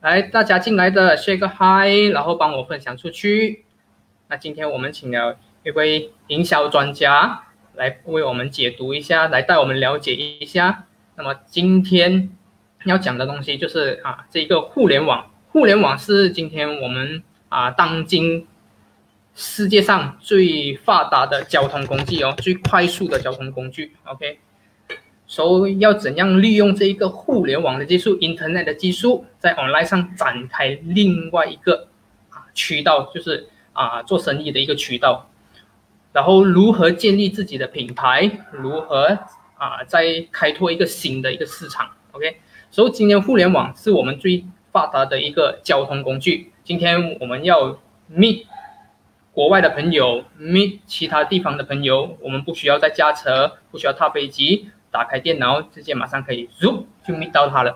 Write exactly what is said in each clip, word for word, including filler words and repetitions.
来，大家进来的 say 个 hi， 然后帮我分享出去。那今天我们请了一位营销专家来为我们解读一下，来带我们了解一下。那么今天要讲的东西就是啊，这个互联网，互联网是今天我们啊当今世界上最发达的交通工具哦，最快速的交通工具。OK。所以要怎样利用这一个互联网的技术 Internet 的技术，在 online 上展开另外一个啊渠道，就是啊做生意的一个渠道，然后如何建立自己的品牌，如何啊再开拓一个新的一个市场。OK， 所以今天互联网是我们最发达的一个交通工具。今天我们要 meet 国外的朋友 ，meet 其他地方的朋友，我们不需要再驾车，不需要踏飞机。打开电脑，直接马上可以 zoom 就 meet 到他了。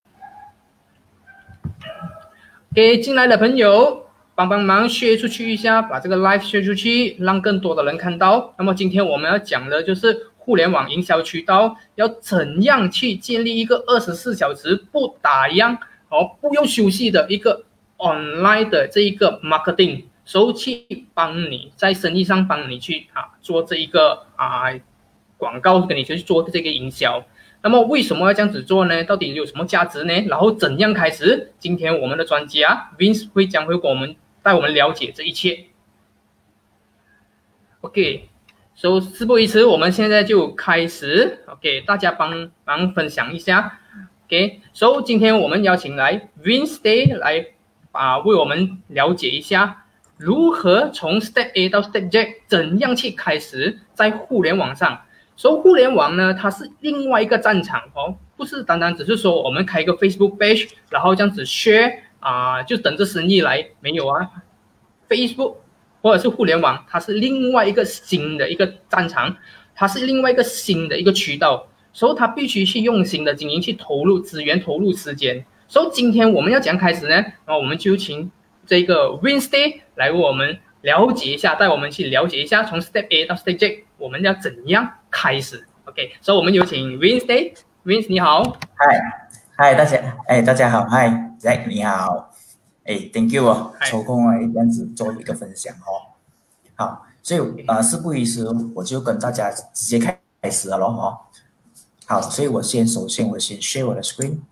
给进来的朋友帮帮忙 share 出去一下，把这个 live share 出去，让更多的人看到。那么今天我们要讲的就是互联网营销渠道要怎样去建立一个二十四小时不打烊哦，不用休息的一个 online 的这一个 marketing， 所以去帮你在生意上帮你去啊做这一个啊。广告跟你去做这个营销，那么为什么要这样子做呢？到底有什么价值呢？然后怎样开始？今天我们的专家 Vince 会将会跟我们带我们了解这一切。OK， 所以事不宜迟，我们现在就开始。OK， 大家帮忙分享一下。OK， 所以今天我们邀请来 Vince Day 来啊为我们了解一下如何从 Step A 到 Step Z 怎样去开始在互联网上。所以互联网呢，它是另外一个战场哦，不是单单只是说我们开一个 Facebook page， 然后这样子 share 啊、呃，就等着生意来，没有啊。Facebook 或者是互联网，它是另外一个新的一个战场，它是另外一个新的一个渠道，所以它必须去用心的经营，去投入资源、投入时间。所以今天我们要怎样开始呢？然后我们就请这个 Wednesday 来为我们了解一下，带我们去了解一下从 Step A 到 Step Z， 我们要怎样开始 ？OK， 所以我们有请 Wednesday，Wednesday 你好。 嗨，嗨，大家，哎，大家好，嗨 ，Zack 你好，哎 ，Thank you 哦，抽空来这样子做一个分享哦。好，所以呃，事不宜迟，我就跟大家直接开始了咯哦。好，所以我先首先我先 share 我的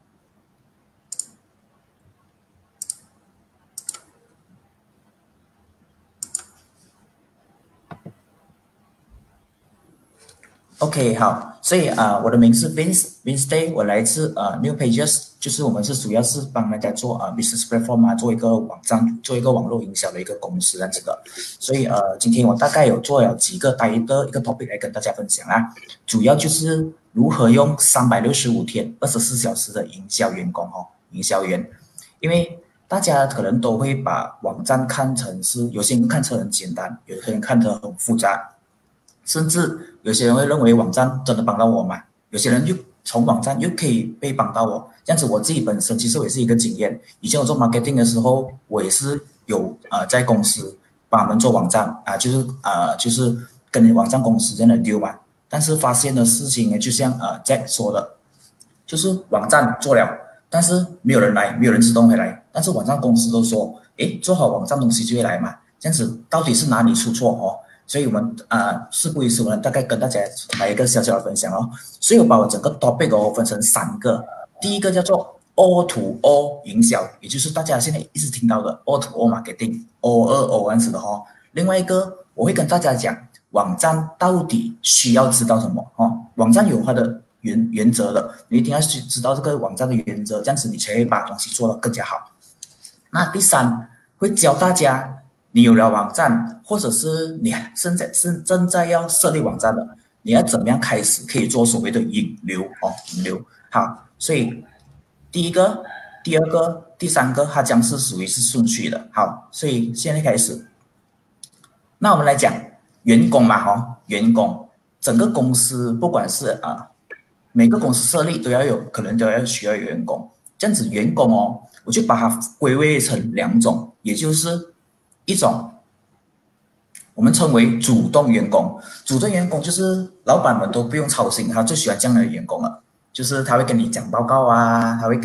screen。OK， 好，所以啊、呃，我的名是 Vince Vince Day， 我来自呃 New Pages， 就是我们是主要是帮大家做啊、呃、business platform 啊，做一个网站，做一个网络营销的一个公司这样子的。所以呃，今天我大概有做了几个单一的一个 topic 来跟大家分享啊，主要就是如何用三百六十五天、二十四小时的营销员工哦，营销员，因为大家可能都会把网站看成是，有些人看成很简单，有些人看成很复杂。甚至有些人会认为网站真的帮到我嘛？有些人又从网站又可以被帮到我，这样子我自己本身其实我也是一个经验。以前我做 marketing 的时候，我也是有呃在公司帮他们做网站啊、呃，就是呃就是跟网站公司这样的丢嘛。但是发现的事情呢，就像呃 Jack 说的，就是网站做了，但是没有人来，没有人自动会来。但是网站公司都说，诶，做好网站东西就会来嘛。这样子到底是哪里出错哦？所以我们啊、呃，事不宜迟，我们大概跟大家来一个小小的分享哦。所以我把我整个 topic 哦分成三个，第一个叫做 O to O 营销，也就是大家现在一直听到的 O to O marketing，O 二 O 这样子的哦。另外一个我会跟大家讲，网站到底需要知道什么哦？网站有它的原原则的，你一定要去知道这个网站的原则，这样子你才会把东西做得更加好。那第三会教大家。你有了网站，或者是你现在是正在要设立网站的，你要怎么样开始可以做所谓的引流哦，引流。好，所以第一个、第二个、第三个，它将是属于是顺序的。好，所以现在开始，那我们来讲员工嘛，哦，员工，整个公司不管是啊，每个公司设立都要有可能都要需要有员工，这样子员工哦，我就把它归类成两种，也就是。一种我们称为主动员工，主动员工就是老板们都不用操心，他最喜欢这样的员工了，就是他会跟你讲报告啊，他会跟你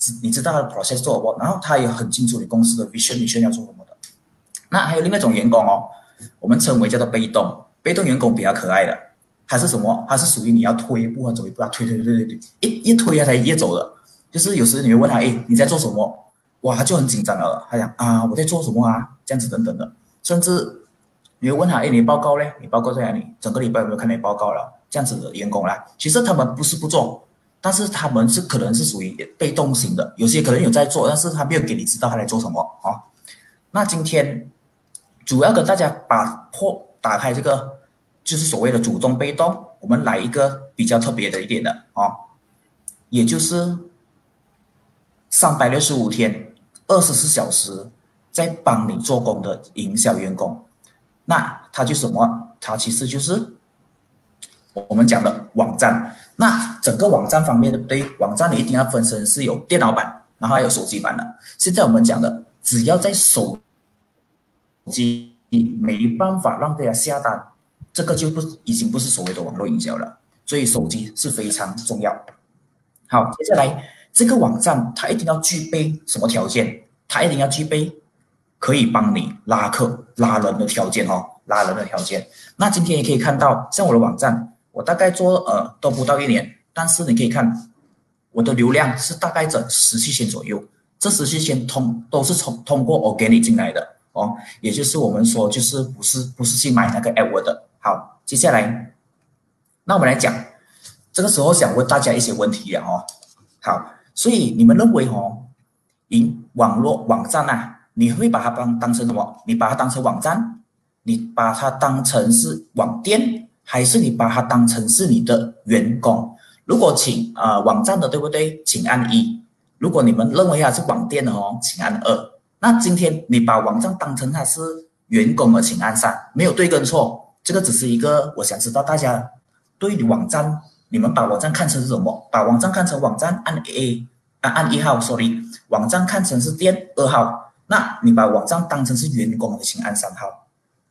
你知道他的 process 做什么，然后他也很清楚你公司的 vision mission 要做什么的。那还有另外一种员工哦，我们称为叫做被动，被动员工比较可爱的，他是什么？他是属于你要推一步啊走一步啊，推推推推推，一一推他才一走的。就是有时你会问他，哎，你在做什么？哇，他就很紧张了，他讲啊，我在做什么啊？这样子等等的，甚至你会问他，哎，你报告嘞？你报告在哪里？整个礼拜有没有看你报告了？这样子的员工啦，其实他们不是不做，但是他们是可能是属于被动型的，有些可能有在做，但是他没有给你知道他在做什么啊、哦。那今天主要跟大家把破打开这个，就是所谓的主动被动，我们来一个比较特别的一点的啊、哦，也就是三百六十五天，二十四小时在帮你做工的营销员工。那他就是什么？他其实就是我们讲的网站。那整个网站方面，对不对？网站你一定要分成是有电脑版，然后还有手机版的。现在我们讲的，只要在手机没办法让大家下单，这个就不已经不是所谓的网络营销了。所以手机是非常重要。好，接下来这个网站它一定要具备什么条件？它一定要具备可以帮你拉客、拉人的条件哦，拉人的条件。那今天也可以看到，像我的网站，我大概做呃都不到一年，但是你可以看我的流量是大概整十七千左右，这十七千通都是从通过 organic 进来的哦，也就是我们说就是不是不是去买那个 AdWord 的。好，接下来，那我们来讲，这个时候想问大家一些问题了哦。好，所以你们认为哦，营网络网站啊？你会把它当当成什么？你把它当成网站，你把它当成是网店，还是你把它当成是你的员工？如果请呃网站的，对不对？请按一。如果你们认为它是网店的哦，请按二。那今天你把网站当成它是员工的，请按三。没有对跟错，这个只是一个我想知道大家对于网站，你们把网站看成是什么？把网站看成网站按 A 啊按一号 ，sorry， 网站看成是店二号。那你把网站当成是员工的，请按三号。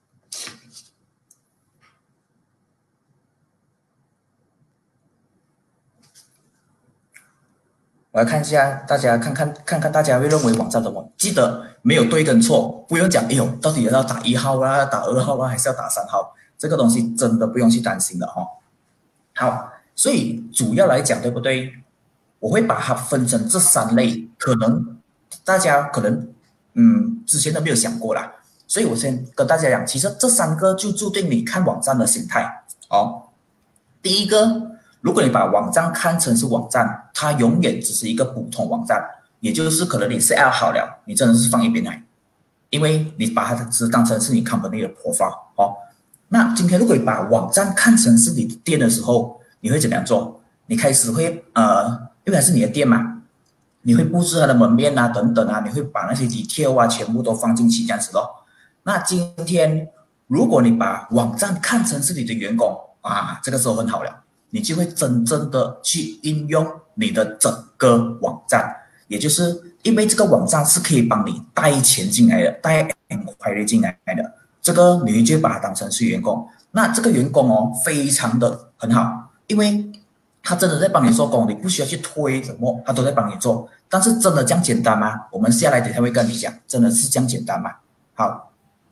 我来看一下，大家看看看看，大家会认为网站怎么？记得没有对跟错，不用讲。哎呦，到底要打一号啊，打二号啊，还是要打三号？这个东西真的不用去担心的哈、哦。好，所以主要来讲，对不对？我会把它分成这三类，可能大家可能。嗯，之前都没有想过啦，所以我先跟大家讲，其实这三个就注定你看网站的心态哦。第一个，如果你把网站看成是网站，它永远只是一个普通网站，也就是可能你 set 好了，你真的是放一边来，因为你把它只当成是你 company 的 profile 哦。那今天如果你把网站看成是你的店的时候，你会怎么样做？你开始会呃，因为还是你的店嘛。你会布置它的门面啊，等等啊，你会把那些 detail 啊全部都放进去这样子咯。那今天如果你把网站看成是你的员工啊，这个时候很好了，你就会真正的去运用你的整个网站，也就是因为这个网站是可以帮你带钱进来的，带 inquiry 进来的，这个你就把它当成是员工。那这个员工哦，非常的很好，因为他真的在帮你做工，你不需要去推什么，他都在帮你做。但是真的这样简单吗？我们下来等一下会跟你讲，真的是这样简单吗？好，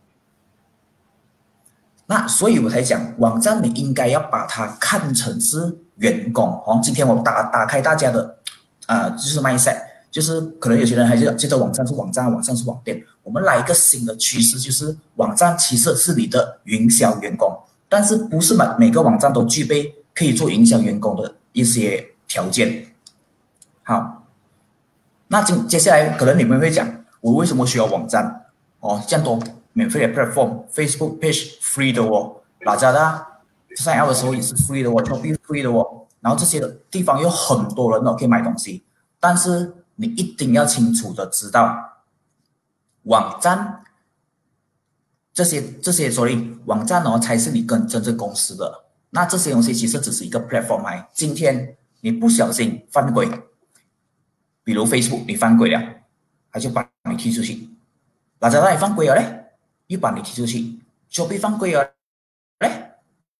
那所以我才讲，网站你应该要把它看成是员工哦。今天我打打开大家的啊、呃，就是 mindset， 就是可能有些人还是觉得网站是网站，网站是网店。我们来一个新的趋势，就是网站其实是你的营销员工，但是不是每每个网站都具备可以做营销员工的一些条件。好。那接下来可能你们会讲，我为什么需要网站？哦，这样多免费的 platform，Facebook page free 的哦 ，Lazada sign up 的时候也是 free 的哦 ，Shopee free 的哦，然后这些地方有很多人哦可以买东西，但是你一定要清楚的知道，网站这些这些所以网站哦才是你跟真正公司的，那这些东西其实只是一个 platform 来，今天你不小心犯规。比如 Facebook 你犯规了，他就把你踢出去。Lazada 你犯规了嘞，又把你踢出去。Shopee 犯规了嘞，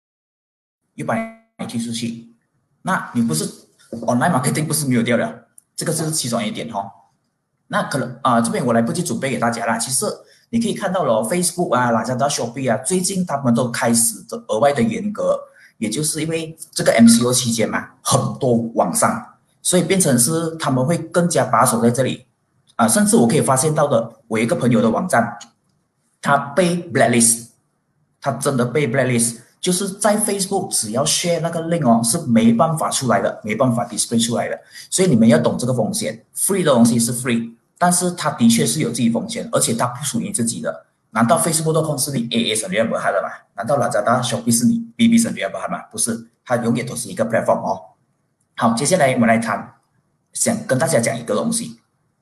又把你踢出去。那你不是 online marketing 不是没有掉了？ 这个是其中一点哦。那可能啊、呃，这边我来不及准备给大家啦。其实你可以看到了 ，Facebook 啊、Lazada、Shopee 啊，最近他们都开始的额外的严格，也就是因为这个 M C O 期间嘛，很多网商，所以变成是他们会更加把守在这里啊、呃。甚至我可以发现到的，我有一个朋友的网站，他被 blacklist， 他真的被 blacklist。就是在 Facebook 只要 share 那个 link 哦，是没办法出来的，没办法 display 出来的，所以你们要懂这个风险。free 的东西是 free， 但是它的确是有自己风险，而且它不属于自己的。难道 Facebook 的空是你 A A 省略不它的吗？难道 Lazada Shopee 是你 B B 省略不它吗？不是，它永远都是一个 platform 哦。好，接下来我们来谈，想跟大家讲一个东西，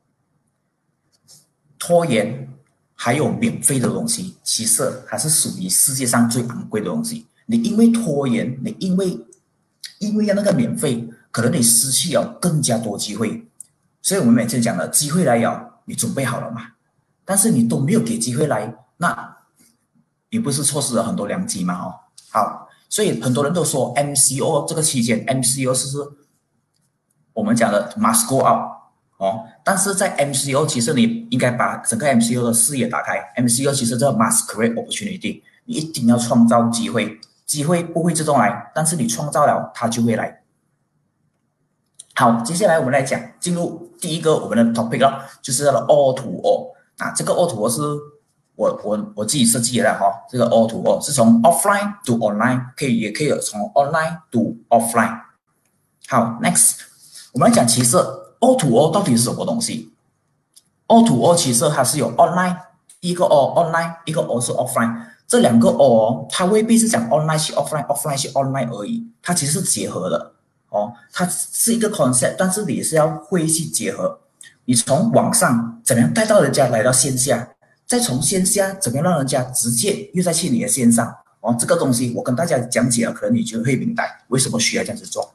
拖延。还有免费的东西，其实还是属于世界上最昂贵的东西。你因为拖延，你因为因为要那个免费，可能你失去了更加多机会。所以我们每次讲的机会来了，你准备好了吗？但是你都没有给机会来，那你不是错失了很多良机吗？哦，好，所以很多人都说 M C O 这个期间 ，M C O 是我们讲的 must go out。哦，但是在 M C O 其实你应该把整个 M C O 的视野打开。M C O 其实叫 must create opportunity， 你一定要创造机会，机会不会自动来，但是你创造了它就会来。好，接下来我们来讲进入第一个我们的 topic 了，就是叫做 O to O。啊，这个 O to O 是我我我自己设计的哈、哦，这个 O to O 是从 offline to online， 可以也可以从 online to offline。好 ，next 我们来讲，其实O to O 到底是什么东西 ？O to O 其实它是有 online， 一个 O online， 一个 O 是 offline。这两个 O 它未必是讲 online 是 offline，offline 是 online 而已，它其实是结合的哦。它是一个 concept， 但是你是要会去结合。你从网上怎么样带到人家来到线下，再从线下怎么样让人家直接又再去你的线上哦。这个东西我跟大家讲解了，可能你就会明白为什么需要这样子做。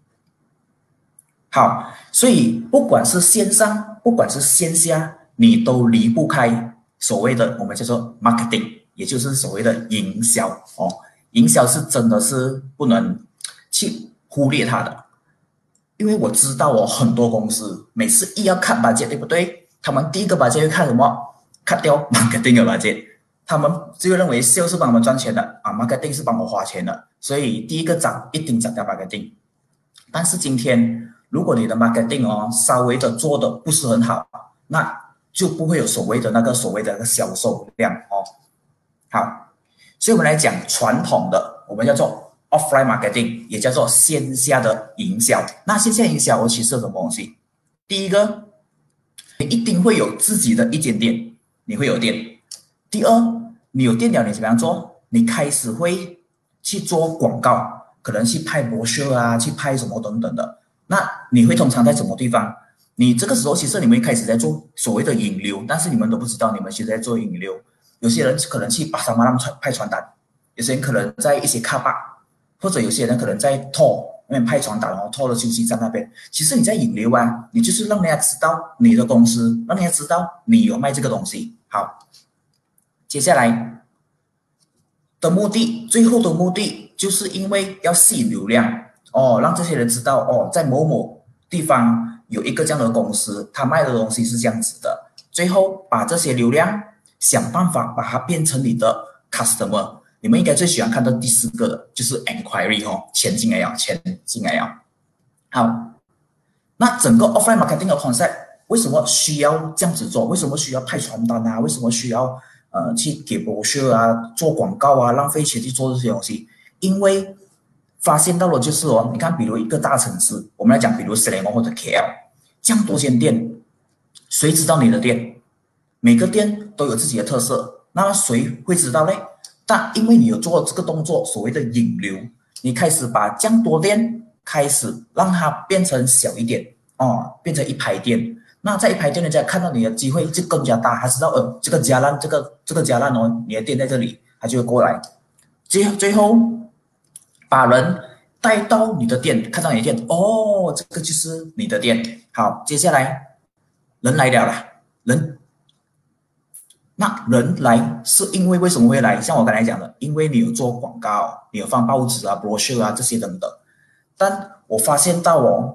好，所以不管是线上，不管是线下，你都离不开所谓的我们叫做 marketing， 也就是所谓的营销哦。营销是真的是不能去忽略它的，因为我知道哦，很多公司每次一要看 budget， 对不对？他们第一个 budget 会看什么？看掉 marketing 的 budget， 他们就认为 sales 是帮我们赚钱的啊 ，marketing 是帮我花钱的，所以第一个涨一定涨掉 marketing。但是今天，如果你的 marketing 哦稍微的做的不是很好，那就不会有所谓的那个所谓的那个销售量哦。好，所以我们来讲传统的，我们叫做 offline marketing， 也叫做线下的营销。那线下营销我其实是什么东西？第一个，你一定会有自己的一间店，你会有店。第二，你有店了，你怎么样做？你开始会去做广告，可能去拍博秀啊，去拍什么等等的。那你会通常在什么地方？你这个时候其实你们开始在做所谓的引流，但是你们都不知道你们其实在做引流。有些人可能去巴沙马浪派传单，有些人可能在一些卡巴，或者有些人可能在托那边派传单哦，托的休息站那边。其实你在引流啊，你就是让人家知道你的公司，让人家知道你有卖这个东西。好，接下来的目的，最后的目的就是因为要吸引流量。哦，让这些人知道哦，在某某地方有一个这样的公司，他卖的东西是这样子的。最后把这些流量想办法把它变成你的 customer。你们应该最喜欢看到第四个的就是 enquiry 哦，钱进来了，钱进来了。好，那整个 offline marketing 的 concept 为什么需要这样子做？为什么需要派传单啊？为什么需要呃去给 brochure 啊，做广告啊，浪费钱去做这些东西？因为发现到了就是哦，你看，比如一个大城市，我们来讲，比如 Selangor 或者 K L， 这样多间店，谁知道你的店？每个店都有自己的特色，那谁会知道呢？但因为你有做这个动作，所谓的引流，你开始把这样多店开始让它变成小一点哦，变成一排店。那在一排店，人家看到你的机会就更加大，他知道呃，这个加烂，这个这个加烂哦，你的店在这里，他就会过来。最最后。把人带到你的店，看到你的店，哦，这个就是你的店。好，接下来人来了啦，人，那人来是因为为什么会来？像我刚才讲的，因为你有做广告，你有放报纸啊、brochure 啊这些等等。但我发现到哦，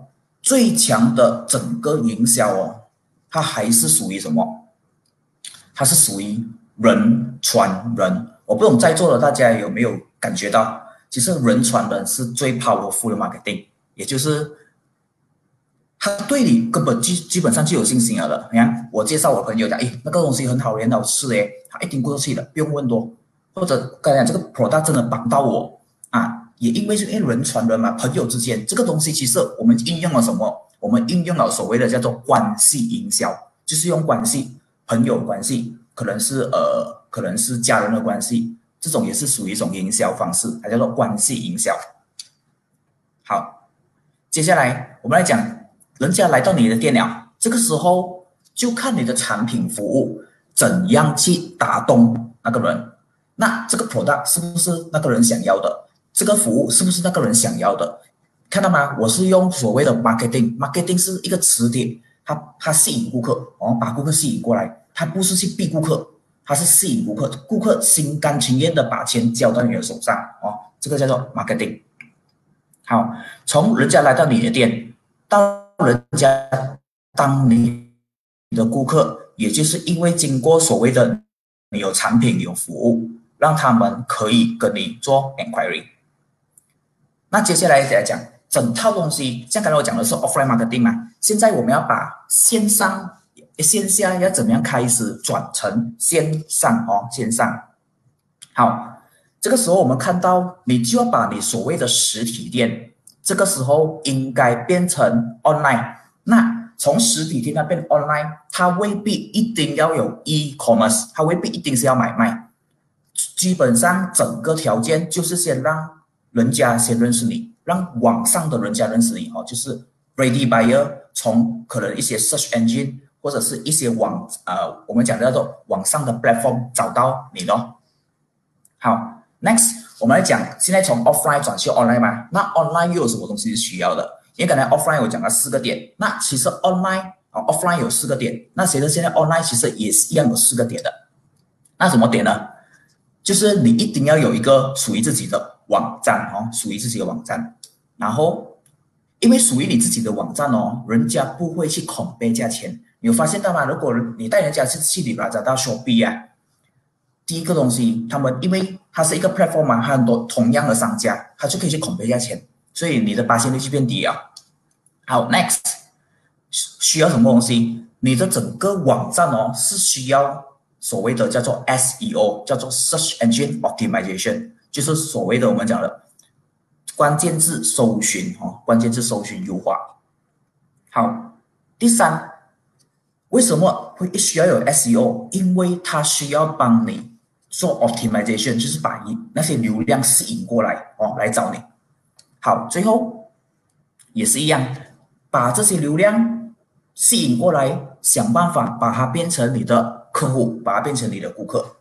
最强的整个营销哦，它还是属于什么？它是属于人传人。我不懂在座的大家有没有感觉到，其实人传人是最 powerful 的 marketing， 也就是他对你根本基基本上就有信心了的。你看，我介绍我朋友讲，诶，那个东西很好，很好吃诶，他一定过去的，不用问多。或者刚才讲这个 product 真的帮到我啊，也因为是因为人传人嘛，朋友之间这个东西，其实我们应用了什么？我们应用了所谓的叫做关系营销，就是用关系，朋友关系，可能是呃，可能是家人的关系，这种也是属于一种营销方式，它叫做关系营销。好，接下来我们来讲。人家来到你的店了，这个时候就看你的产品服务怎样去打动那个人。那这个 product 是不是那个人想要的？这个服务是不是那个人想要的？看到吗？我是用所谓的 marketing，marketing 是一个磁铁，它它吸引顾客，哦，把顾客吸引过来，它不是去逼顾客，它是吸引顾客，顾客心甘情愿的把钱交到你的手上，哦，这个叫做 marketing。好，从人家来到你的店到人家当你的顾客，也就是因为经过所谓的你有产品有服务，让他们可以跟你做 inquiry。那接下来来讲整套东西，像刚才我讲的是 offline marketing 嘛，现在我们要把线上线下要怎么样开始转成线上哦，线上。好，这个时候我们看到你就要把你所谓的实体店。这个时候应该变成 online， 那从实体店那变 online， 它未必一定要有 e-commerce， 它未必一定是要买卖。基本上整个条件就是先让人家先认识你，让网上的人家认识你哦，就是 ready buyer， 从可能一些 search engine 或者是一些网呃我们讲的叫做网上的 platform 找到你咯。好 ，next。我们来讲，现在从 offline 转去 online 嘛，那 online 又有什么东西是需要的？因为刚才 offline 我讲了四个点，那其实 online 啊 offline 有四个点，那随着现在 online 其实也是一样有四个点的。那什么点呢？就是你一定要有一个属于自己的网站哦，属于自己的网站。然后，因为属于你自己的网站哦，人家不会去compare价钱。你有发现到吗？如果你带人家去去你把找到 Shopee 啊。第一个东西，他们因为它是一个 platform 嘛，很多同样的商家，他就可以去 compare 价钱，所以你的发现率就变低了。好 ，next 需要什么东西？你的整个网站哦是需要所谓的叫做 S E O， 叫做 Search Engine Optimization， 就是所谓的我们讲的关键字搜寻哦，关键字搜寻优化。好，第三，为什么会需要有 S E O？ 因为它需要帮你做 optimization， 就是把那些流量吸引过来哦，来找你。好，最后也是一样，把这些流量吸引过来，想办法把它变成你的客户，把它变成你的顾客。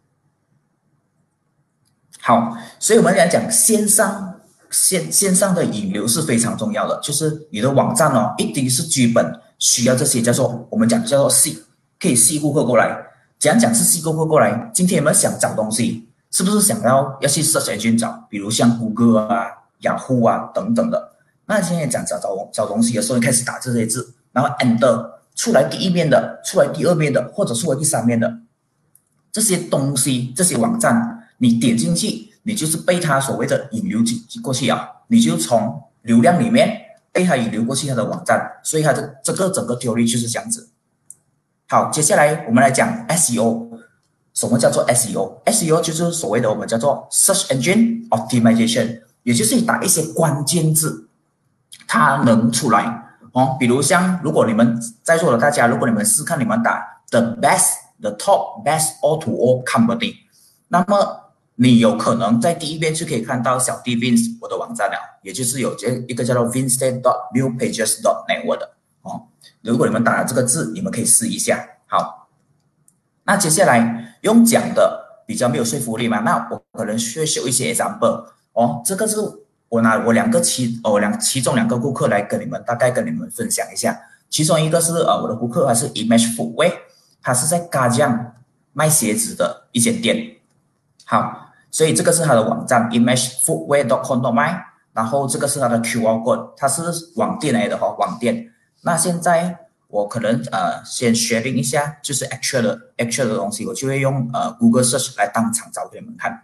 好，所以我们来讲线上线线上的引流是非常重要的，就是你的网站哦，一定是基本需要这些叫做我们讲叫做吸，可以吸顾客过来。怎样讲是吸顾客过来？今天有没有想找东西？是不是想要要去 search engine 找？比如像谷歌啊、雅虎啊等等的。那现在讲找找找东西的时候，你开始打这些字，然后 enter 出来第一面的，出来第二面的，或者出来第三面的这些东西，这些网站，你点进去，你就是被它所谓的引流过去啊，你就从流量里面被它引流过去它的网站，所以它的这个整个 theory 就是这样子。好，接下来我们来讲 S E O。什么叫做 S E O？S E O 就是所谓的我们叫做 Search Engine Optimization， 也就是你打一些关键字，它能出来哦。比如像如果你们在座的大家，如果你们试看你们打 The Best、The Top Best O to O Company， 那么你有可能在第一遍就可以看到小弟 Vince 我的网站了，也就是有一个叫做 vince dot new pages dot network 的哦。如果你们打了这个字，你们可以试一下。好，那接下来用讲的比较没有说服力嘛，那我可能需要秀一些 example 哦。这个是我拿我两个其哦两其中两个顾客来跟你们大概跟你们分享一下。其中一个是呃我的顾客，他是 Image Footwear， 他是在嘎江卖鞋子的一间店。好，所以这个是他的网站 image footwear dot com dot my， 然后这个是它的 Q R code， 它是网店来的哈、哦，网店。那现在我可能呃先 sharing 一下，就是 actual 的 actual 的东西，我就会用呃 Google Search 来当场找给你们看。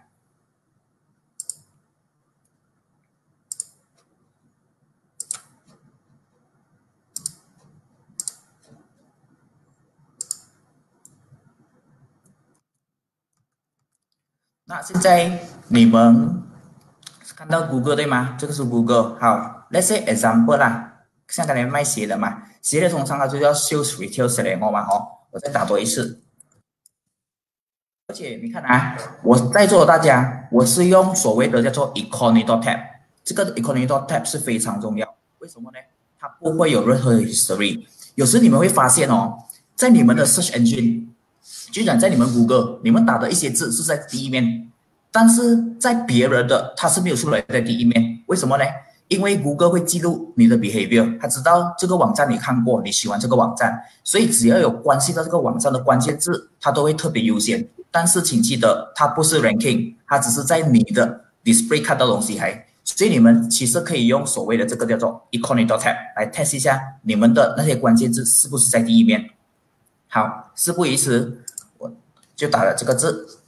那现在你们看到 Google 对吗？这个是 Google。好 ，Let's say example 啦，像刚才卖鞋的嘛，鞋的通常它就叫 sales retail selling 嘛，哦，我再打多一次。而且你看啊，我在座的大家，我是用所谓的叫做 economy dot tab， 这个 economy dot tab 是非常重要。为什么呢？它不会有任何 history。有时你们会发现哦，在你们的 search engine， 就讲在你们 Google， 你们打的一些字是在第一面，但是在别人的它是没有出来在第一面。为什么呢？因为 Google 会记录你的 behavior， 它知道这个网站你看过，你喜欢这个网站，所以只要有关系到这个网站的关键字，它都会特别优先。但是请记得，它不是 ranking， 它只是在你的 display 看到东西还。所以你们其实可以用所谓的这个叫做 economy dot tab 来 test 一下你们的那些关键字是不是在第一面。好，事不宜迟，我就打了这个字。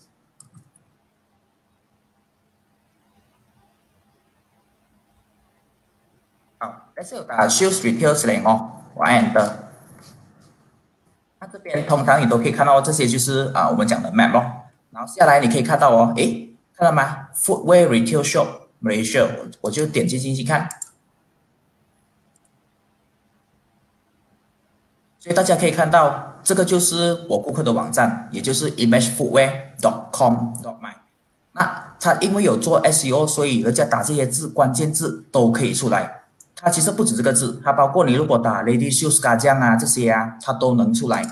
好，但是有打 sales retail selling 哦，我按 enter。那这边通常你都可以看到这些就是啊我们讲的 map 咯。然后下来你可以看到哦，诶，看到吗 ？Footwear Retail Shop Malaysia， 我我就点击进去看。所以大家可以看到，这个就是我顾客的网站，也就是 image footwear dot com dot my。那它因为有做 S E O， 所以人家打这些字关键字都可以出来。它其实不止这个字，它包括你如果打 Lady Shoes 嘎酱啊这些啊，它都能出来。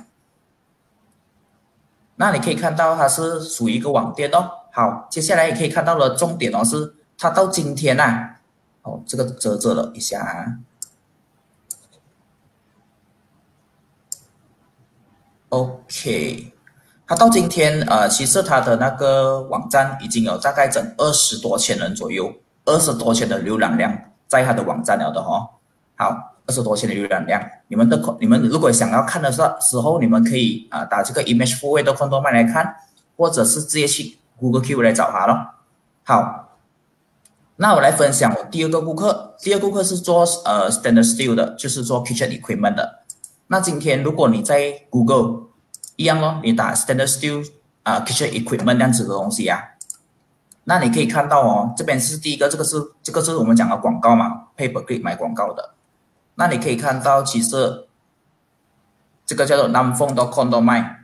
那你可以看到它是属于一个网店哦。好，接下来也可以看到的重点哦是，它到今天啊，哦这个遮遮了一下啊。OK， 它到今天呃，其实它的那个网站已经有大概整二十多千人左右，二十多千的浏览量在它的网站了的哦。好，二十多千的浏览量，你们的你们如果想要看的时候，你们可以啊、呃、打这个 image footwear dot com dot my 来看，或者是直接去 Google Keyword 来找它咯。好，那我来分享我第二个顾客，第二个顾客是做呃 Stainless Steel 的，就是做 kitchen equipment 的。那今天如果你在 Google 一样咯，你打 Stainless Steel 啊、呃、kitchen equipment 这样子的东西啊，那你可以看到哦，这边是第一个，这个是这个是我们讲的广告嘛 ，pay per click 买广告的。那你可以看到，其实这个叫做 namphong dot com dot my，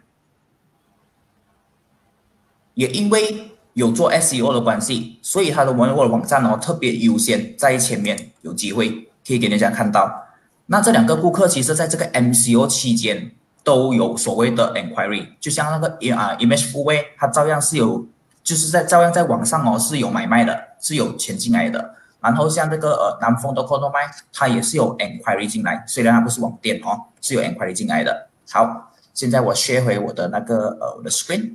也因为有做 S E O 的关系，所以它的我的网站哦特别优先在前面，有机会可以给人家看到。那这两个顾客其实在这个 M C O 期间都有所谓的 enquiry， 就像那个啊 image footwear， 它照样是有，就是在照样在网上哦是有买卖的，是有钱进来的。然后像这个呃namphong dot com dot my， 它也是有 enquiry 进来，虽然它不是网店哦，是有 enquiry 进来的。好，现在我 share 回我的那个呃我的 screen。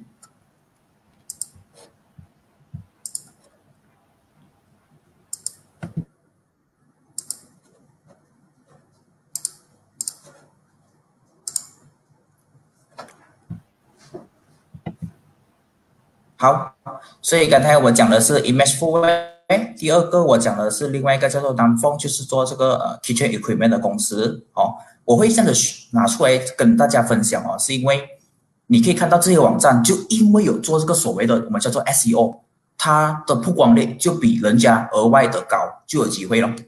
好，所以刚才我讲的是 image footwear， 第二个我讲的是另外一个叫做namphong，就是做这个呃 kitchen equipment 的公司哦。我会这样子拿出来跟大家分享哦，是因为你可以看到这些网站就因为有做这个所谓的我们叫做 S E O， 它的曝光率就比人家额外的高，就有机会了。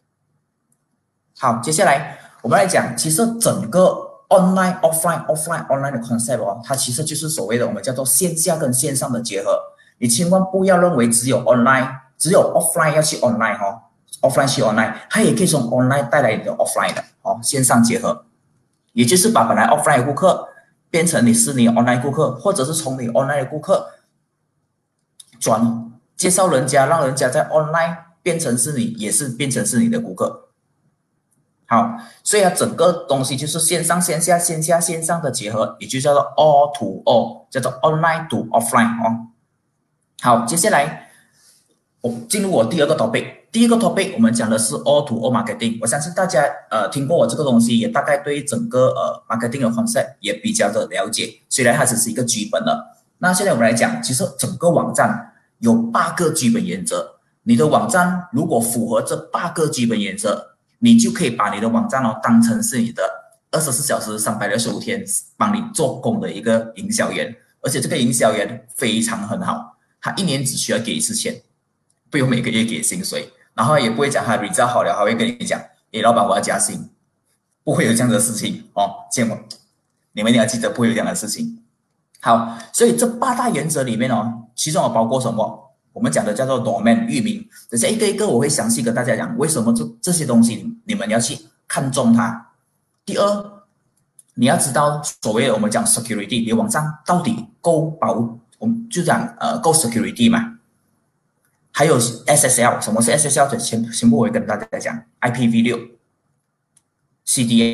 好，接下来我们来讲，其实整个online offline offline online 的 concept 哦，它其实就是所谓的我们叫做线下跟线上的结合。你千万不要认为只有 online， 只有 offline 要去 online 哦 ，offline 去 online， 它也可以从 online 带来的 offline 的哦，线上结合，也就是把本来 offline 的顾客变成你是你 online 顾客，或者是从你 online 的顾客转介绍人家，让人家在 online 变成是你，也是变成是你的顾客。好，所以它整个东西就是线上线下线下线上的结合，也就叫做 all to all， 叫做 online to offline 哦。好，接下来我进入我第二个 topic， 第一个 topic 我们讲的是 all to all marketing， 我相信大家呃听过我这个东西，也大概对整个呃 marketing 的 concept 也比较的了解，虽然它只是一个剧本了。那现在我们来讲，其实整个网站有八个基本原则，你的网站如果符合这八个基本原则，你就可以把你的网站哦当成是你的二十四小时三百六十五天帮你做工的一个营销员，而且这个营销员非常很好，他一年只需要给一次钱，不用每个月给薪水，然后也不会讲他 result 好了，还会跟你讲，诶，老板我要加薪，不会有这样的事情哦，见过，你们一定要记得不会有这样的事情。好，所以这八大原则里面哦，其中有包括什么？我们讲的叫做 domain 域名，等下一个一个我会详细跟大家讲为什么这这些东西你们要去看重它。第二，你要知道所谓的我们讲 security， 你的网站到底够保，我们就讲呃够 security 嘛？还有 S S L， 什么是 S S L？ 全全部我会跟大家讲 I P v 六 C D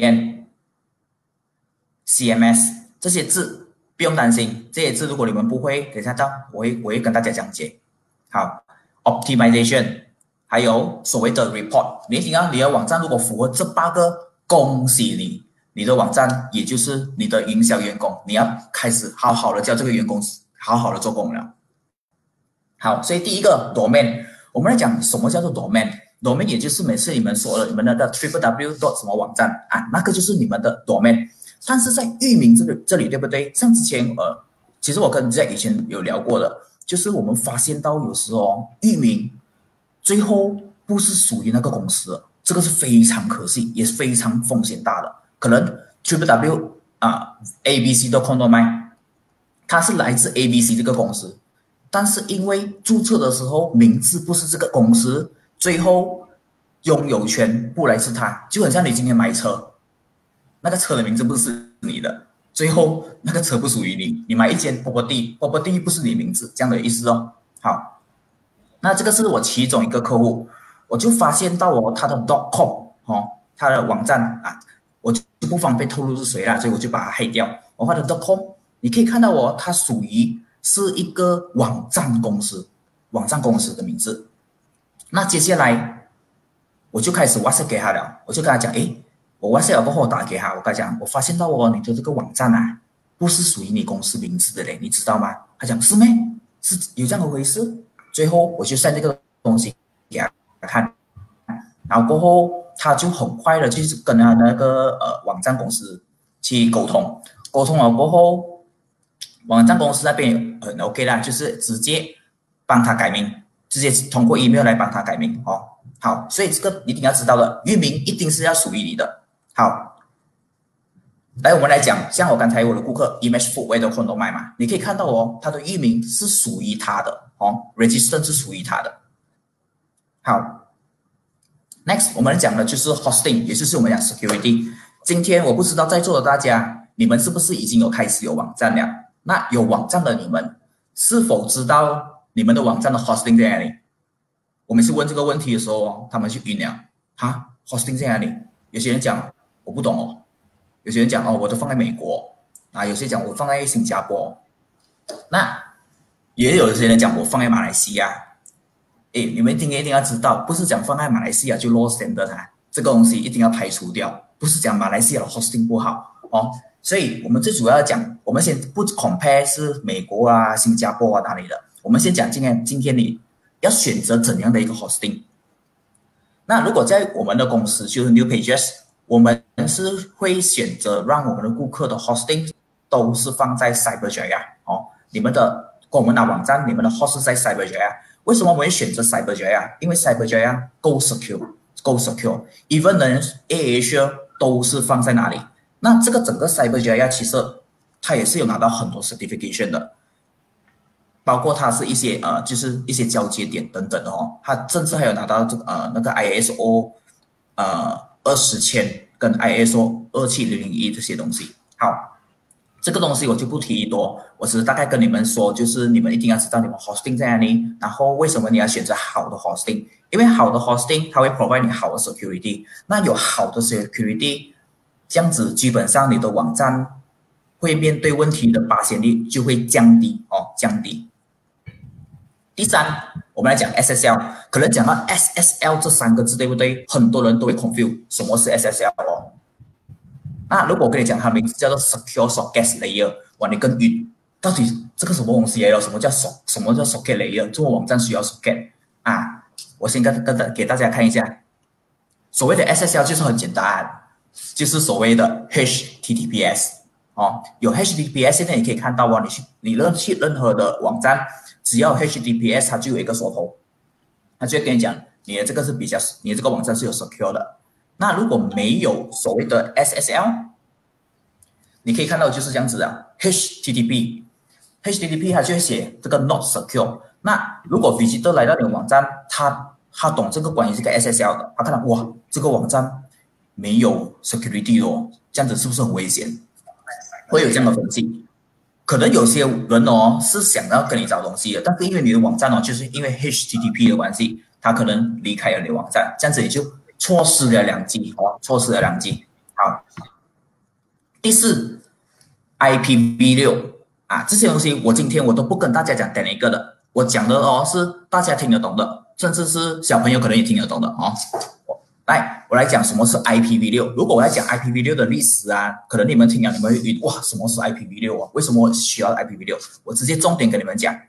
N、C M S 这些字。不用担心，这些字如果你们不会，等一下到我会我会跟大家讲解。好 ，optimization， 还有所谓的 report， 你一定要你的网站如果符合这八个，恭喜你，你的网站也就是你的营销员工，你要开始好好的教这个员工好好的做工了。好，所以第一个 domain， 我们来讲什么叫做 domain，domain 也就是每次你们说的你们的 triple w dot 什么网站啊，那个就是你们的 domain。但是在域名这里，这里对不对？像之前呃，其实我跟 Jack 以前有聊过的，就是我们发现到有时候域名最后不是属于那个公司的，这个是非常可惜，也是非常风险大的。可能 triple w 啊 A B C 都空都卖，它是来自 A B C 这个公司，但是因为注册的时候名字不是这个公司，最后拥有权不来自它，就很像你今天买车。那个车的名字不是你的，最后那个车不属于你，你买一间 property，property 不是你名字，这样的意思哦。好，那这个是我其中一个客户，我就发现到哦，他的 .com 哦，他的网站啊，我就不方便透露是谁啦，所以我就把它黑掉。我画的 .com， 你可以看到哦，它属于是一个网站公司，网站公司的名字。那接下来我就开始 WhatsApp 给他了，我就跟他讲，诶。我 WhatsApp 过后我打给他，我跟他讲，我发现到哦，你的这个网站啊，不是属于你公司名字的嘞，你知道吗？他讲是咩？是有这样的回事？最后我就send这个东西给他看，然后过后他就很快的就是跟他那个呃网站公司去沟通，沟通了过后，网站公司那边很 OK 啦，就是直接帮他改名，直接通过 email 来帮他改名哦。好，所以这个一定要知道的，域名一定是要属于你的。好，来我们来讲，像我刚才我的顾客 Image Footwear 的空都卖嘛，你可以看到哦，它的域名是属于他的哦 ，register 是属于他的。好 ，next 我们讲的就是 hosting， 也就是我们讲 security。今天我不知道在座的大家，你们是不是已经有开始有网站了？那有网站的你们是否知道你们的网站的 hosting 在哪里？我每次问这个问题的时候哦，他们就晕了，哈 ，hosting 在哪里？有些人讲我不懂哦，有些人讲哦，我都放在美国啊，有些讲我放在新加坡，那也有些人讲我放在马来西亚。诶，你们一定一定要知道，不是讲放在马来西亚就 low standard 啊，这个东西一定要排除掉，不是讲马来西亚的 hosting 不好哦。所以我们最主要讲，我们先不 compare 是美国啊、新加坡啊哪里的，我们先讲今天今天你要选择怎样的一个 hosting。那如果在我们的公司就是 New Pages， 我们是会选择让我们的顾客的 hosting 都是放在 Cyberjaya 哦，你们的跟我们拿网站，你们的 host 是在 Cyberjaya。为什么我们会选择 Cyberjaya？ 因为 Cyberjaya 够 secure， 够 secure。Even 人 A Asia 都是放在哪里？那这个整个 Cyberjaya 其实它也是有拿到很多 certification 的。包括它是一些呃，就是一些交接点等等的哦，它甚至还有拿到这个呃那个 I S O 呃二十千跟 I S O 二七零零一这些东西。好，这个东西我就不提多，我只是大概跟你们说，就是你们一定要知道你们 hosting 在哪里，然后为什么你要选择好的 hosting， 因为好的 hosting 它会 provide 你好的 security， 那有好的 security， 这样子基本上你的网站会面对问题的发现率就会降低哦，降低。 第三，我们来讲 S S L， 可能讲到 S S L 这三个字，对不对？很多人都会 confuse 什么是 S S L 哦。那如果我跟你讲，它名字叫做 Secure Socket Layer， 哇，你更晕，到底这个什么东西来了？什么叫 so 什么叫 Socket Layer？ 做网站需要 Socket 啊？我先跟跟给大家看一下，所谓的 S S L 就是很简单，就是所谓的 H T T P S 哦，有 H T T P S， 现在你可以看到哦，你去你任去任何的网站。只要 H T T P S 它就有一个锁头，它就会跟你讲你的这个是比较，你的这个网站是有 secure 的。那如果没有所谓的 S S L， 你可以看到就是这样子的 H T T P，H T T P 它就会写这个 not secure。那如果 visitor 来到你的网站，他他懂这个关于这个 S S L 的，他看到哇这个网站没有 security 哦，这样子是不是很危险？会有这样的分析。可能有些人哦是想要跟你找东西的，但是因为你的网站哦，就是因为 H T T P 的关系，他可能离开了你的网站，这样子也就错失了良机哦，错失了良机。好，第四 I P v 六啊，这些东西我今天我都不跟大家讲哪一个的，我讲的哦是大家听得懂的，甚至是小朋友可能也听得懂的哦。来，我来讲什么是 I P v 六。如果我来讲 I P v 六的历史啊，可能你们听了你们会晕，哇，什么是 I P v 六啊？为什么我需要 I P v 六？我直接重点跟你们讲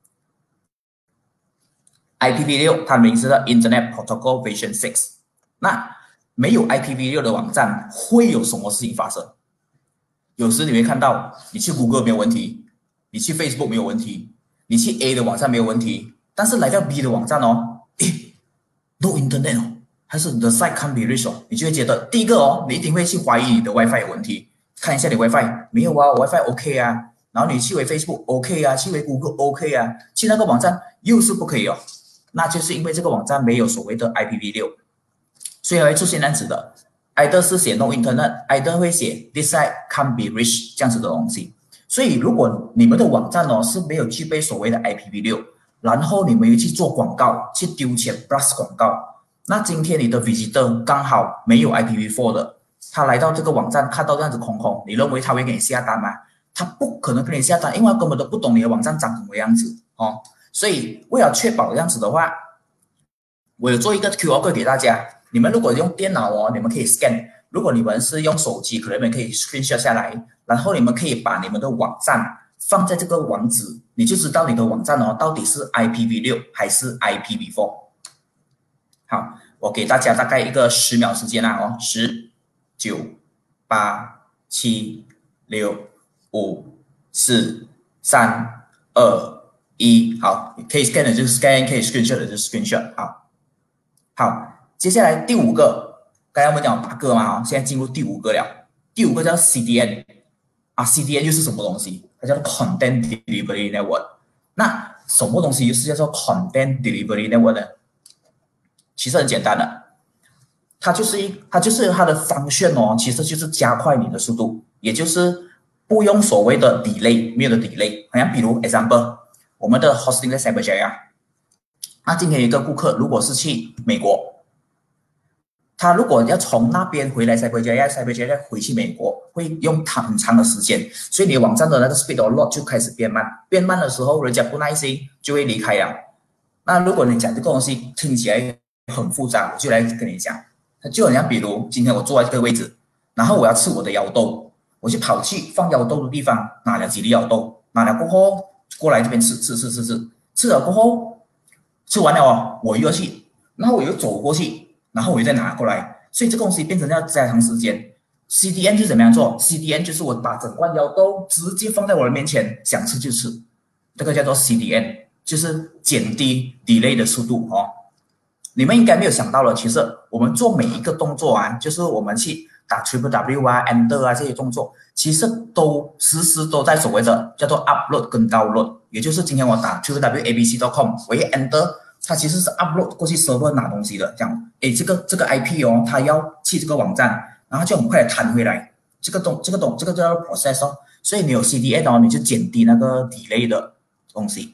，I P v 六它的名字叫 Internet Protocol Version 六。那没有 I P v 六的网站会有什么事情发生？有时你会看到，你去 Google 没有问题，你去 Facebook 没有问题，你去 A 的网站没有问题，但是来到 B 的网站哦，诶 ，no internet 哦。还是你的 site can't be reached， 你就会觉得第一个哦，你一定会去怀疑你的 WiFi 有问题，看一下你 WiFi 没有啊，我 WiFi OK 啊，然后你去回 Facebook OK 啊，去回 Google OK 啊，去那个网站又是不可以哦，那就是因为这个网站没有所谓的 I P v 六，所以会出现这样子的 ，either 是写 no internet，either 会写 this site can't be reached 这样子的东西。所以如果你们的网站哦是没有具备所谓的 I P v 六，然后你们去做广告，去丢钱 plus 广告。那今天你的 visitor 刚好没有 I P v 四 的，他来到这个网站看到这样子空空，你认为他会给你下单吗？他不可能给你下单，因为他根本都不懂你的网站长什么样子哦。所以为了确保这样子的话，我有做一个 Q R code 给大家。你们如果用电脑哦，你们可以 scan； 如果你们是用手机，可能你们可以 screenshot 下来，然后你们可以把你们的网站放在这个网址，你就知道你的网站哦到底是 I P v 六 还是 I P v 四。好，我给大家大概一个十秒时间啦哦，十、九、八、七、六、五、四、三、二、一，好，可以 scan 的就是 scan， 可以 screenshot 的就是 screenshot， 好，好，接下来第五个，刚才我们讲八个嘛，现在进入第五个了，第五个叫 C D N， 啊 ，C D N 又是什么东西？它叫做 Content Delivery Network。那什么东西又是叫做 Content Delivery Network 呢？其实很简单的，它就是一，它就是它的方向哦，其实就是加快你的速度，也就是不用所谓的 delay， 没有的 delay。好像比如 example， 我们的 hosting 在 Cyberjaya， 那今天有一个顾客如果是去美国，他如果要从那边回来 Cyberjaya，Cyberjaya 回去美国，会用很长的时间，所以你的网站的那个 speed or load 就开始变慢，变慢的时候，人家不耐心就会离开了。那如果你讲这个东西听起来很复杂，我就来跟你讲，就好像比如今天我坐在这个位置，然后我要吃我的腰豆，我就跑去放腰豆的地方拿了几粒腰豆，拿了过后过来这边吃吃吃吃吃，吃了过后吃完了哦，我又要去，然后我又走过去，然后我又再拿过来，所以这个东西变成要加长时间。C D N 是怎么样做 ？C D N 就是我把整罐腰豆直接放在我的面前，想吃就吃，这个叫做 C D N， 就是减低 delay 的速度哦。你们应该没有想到了，其实我们做每一个动作啊，就是我们去打 triple W 啊、enter 啊这些动作，其实都时时都在所谓的叫做 upload 跟 download， 也就是今天我打 triple W A B C dot com， 我一 enter， 它其实是 upload 过去 server 拿东西的，这样，诶，这个这个 I P 哦，它要去这个网站，然后就很快的弹回来，这个东这个东这个叫做 process 哦，所以你有 C D N 哦，你就减低那个 delay 的东西。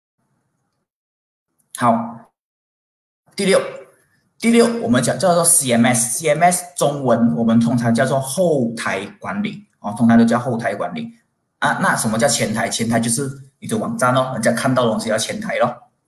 好。第六，第六，我们讲叫做 C M S，C M S 中文我们通常叫做后台管理哦，通常都叫后台管理啊。那什么叫前台？前台就是你的网站哦，人家看到的东西叫前台咯。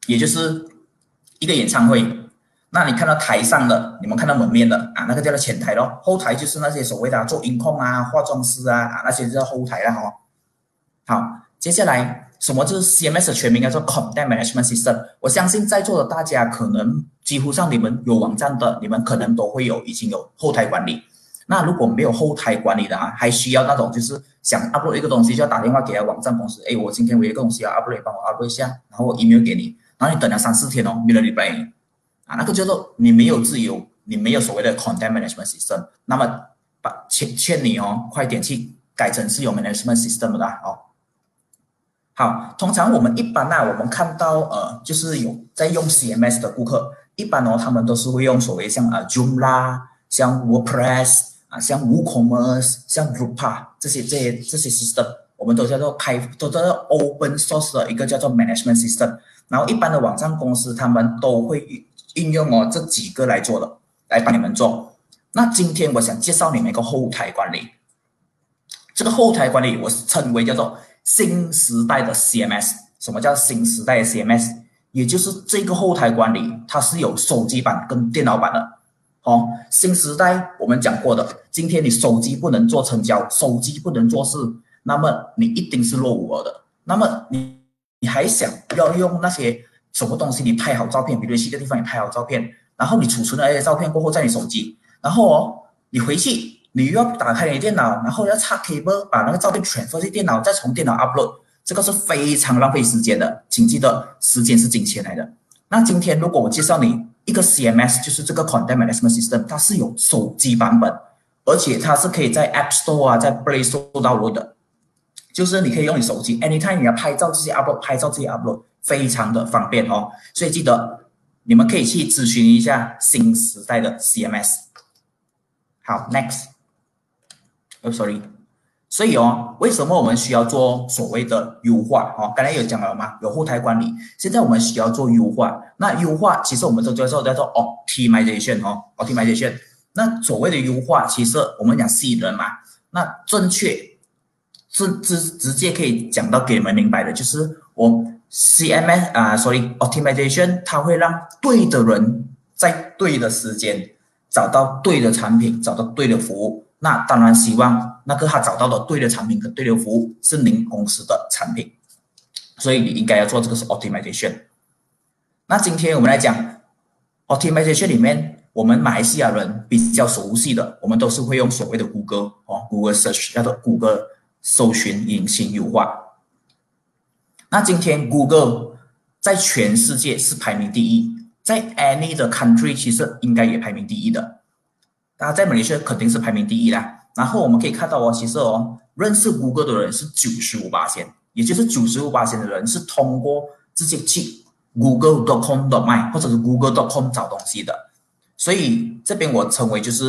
也就是一个演唱会。那你看到台上的，你们看到门面的啊，那个叫做前台咯。后台就是那些所谓的做音控啊、化妆师啊，啊那些叫后台啦哦。好，接下来什么就是 C M S 的全名叫做 Content Management System。我相信在座的大家可能几乎上你们有网站的，你们可能都会有已经有后台管理。那如果没有后台管理的啊，还需要那种就是想 upload 一个东西就要打电话给网站公司，哎，我今天我有一个东西要 upload， 帮我 upload 一下，然后我 email 给你，然后你等了三四天哦，没人 reply 你啊，那个叫做你没有自由，你没有所谓的 content management system， 那么把劝劝你哦，快点去改成是有 management system 的哦。好，通常我们一般啊，我们看到呃，就是有在用 C M S 的顾客，一般哦，他们都是会用所谓像呃 Joomla， 像 WordPress 啊，像 WooCommerce， 像 Drupal 这些这些这些 system， 我们都叫做开，都叫做 open source 的一个叫做 management system。然后一般的网站公司他们都会应用哦这几个来做的，来帮你们做。那今天我想介绍你们一个后台管理，这个后台管理我称为叫做新时代的 C M S。 什么叫新时代的 C M S？ 也就是这个后台管理它是有手机版跟电脑版的哦。新时代我们讲过的，今天你手机不能做成交，手机不能做事，那么你一定是落伍了的。那么你你还想要用那些什么东西？你拍好照片，比如去一个地方你拍好照片，然后你储存了那些照片过后在你手机，然后哦你回去你又要打开你的电脑，然后要插 cable 把那个照片 transfer 去电脑，再从电脑 upload， 这个是非常浪费时间的。请记得时间是金钱来的。那今天如果我介绍你一个 C M S， 就是这个 Content Management System， 它是有手机版本，而且它是可以在 App Store 啊，在 Play Store download 的。就是你可以用你手机 anytime 你要拍照这些 upload， 拍照这些 upload 非常的方便哦。所以记得你们可以去咨询一下新时代的 C M S。 好 next， 哦 sorry， 所以哦为什么我们需要做所谓的优化哦？刚才有讲了嘛，有后台管理，现在我们需要做优化。那优化其实我们都叫做叫做 optimization 哦 optimization。 那所谓的优化其实我们讲吸引人嘛，那正确直直直接可以讲到给你们明白的，就是我 C M S 啊 ，sorry optimization， 它会让对的人在对的时间找到对的产品，找到对的服务。那当然希望那个他找到的对的产品跟对的服务是您公司的产品，所以你应该要做这个是 optimization。 那今天我们来讲 optimization 里面，我们马来西亚人比较熟悉的，我们都是会用所谓的谷歌哦 ，Google Search 叫做谷歌搜寻引擎优化。那今天 Google 在全世界是排名第一，在 any 的 country 其实应该也排名第一的。大家在马来西亚肯定是排名第一啦。然后我们可以看到哦，其实哦，认识 Google 的人是 百分之九十五， 也就是 百分之九十五 的人是通过直接去 google dot com dot my 或者是 google dot com 找东西的。所以这边我称为就是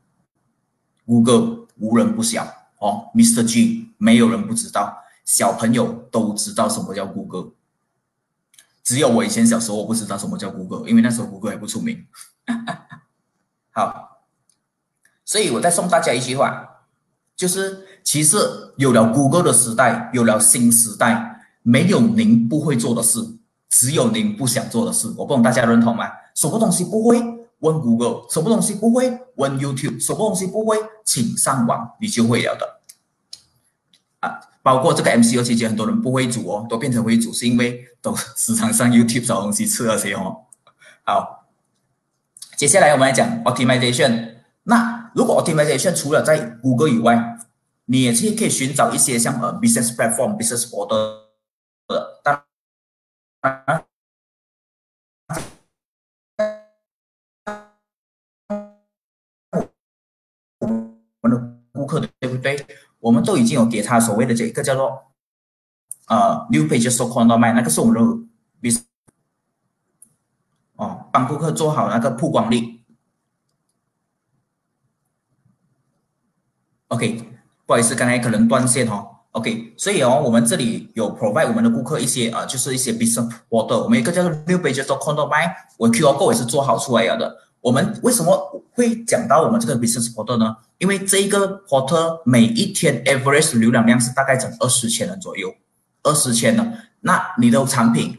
Google 无人不晓哦 ，Mister G 没有人不知道，小朋友都知道什么叫 Google。只有我以前小时候我不知道什么叫 Google， 因为那时候 Google 还不出名。好，所以我再送大家一句话，就是其实有了 Google 的时代，有了新时代，没有您不会做的事，只有您不想做的事。我不懂大家认同吗？什么东西不会问 Google， 什么东西不会问 YouTube， 什么东西不会请上网，你就会了的。啊，包括这个 M C O 期间，很多人不会煮哦，都变成会煮，是因为都时常上 YouTube 找东西吃那些哦。好，接下来我们来讲 optimization。那如果 optimization 除了在 Google 以外，你也是可以寻找一些像呃 business platform、business portal 的。当然，我们的顾客对不对？我们都已经有给他所谓的这个叫做呃 new pages dot com dot my， 那个是我们的 business 哦，帮顾客做好那个曝光率。OK， 不好意思，刚才可能断线哦。OK， 所以哦，我们这里有 provide 我们的顾客一些呃，就是一些 business portal， 我们有一个叫做 new pages dot com dot my， 我 Q R code 也是做好出来了的。我们为什么会讲到我们这个 business portal 呢？因为这个 portal 每一天 average 浏览量是大概整二十千人左右，二十千呢。那你的产品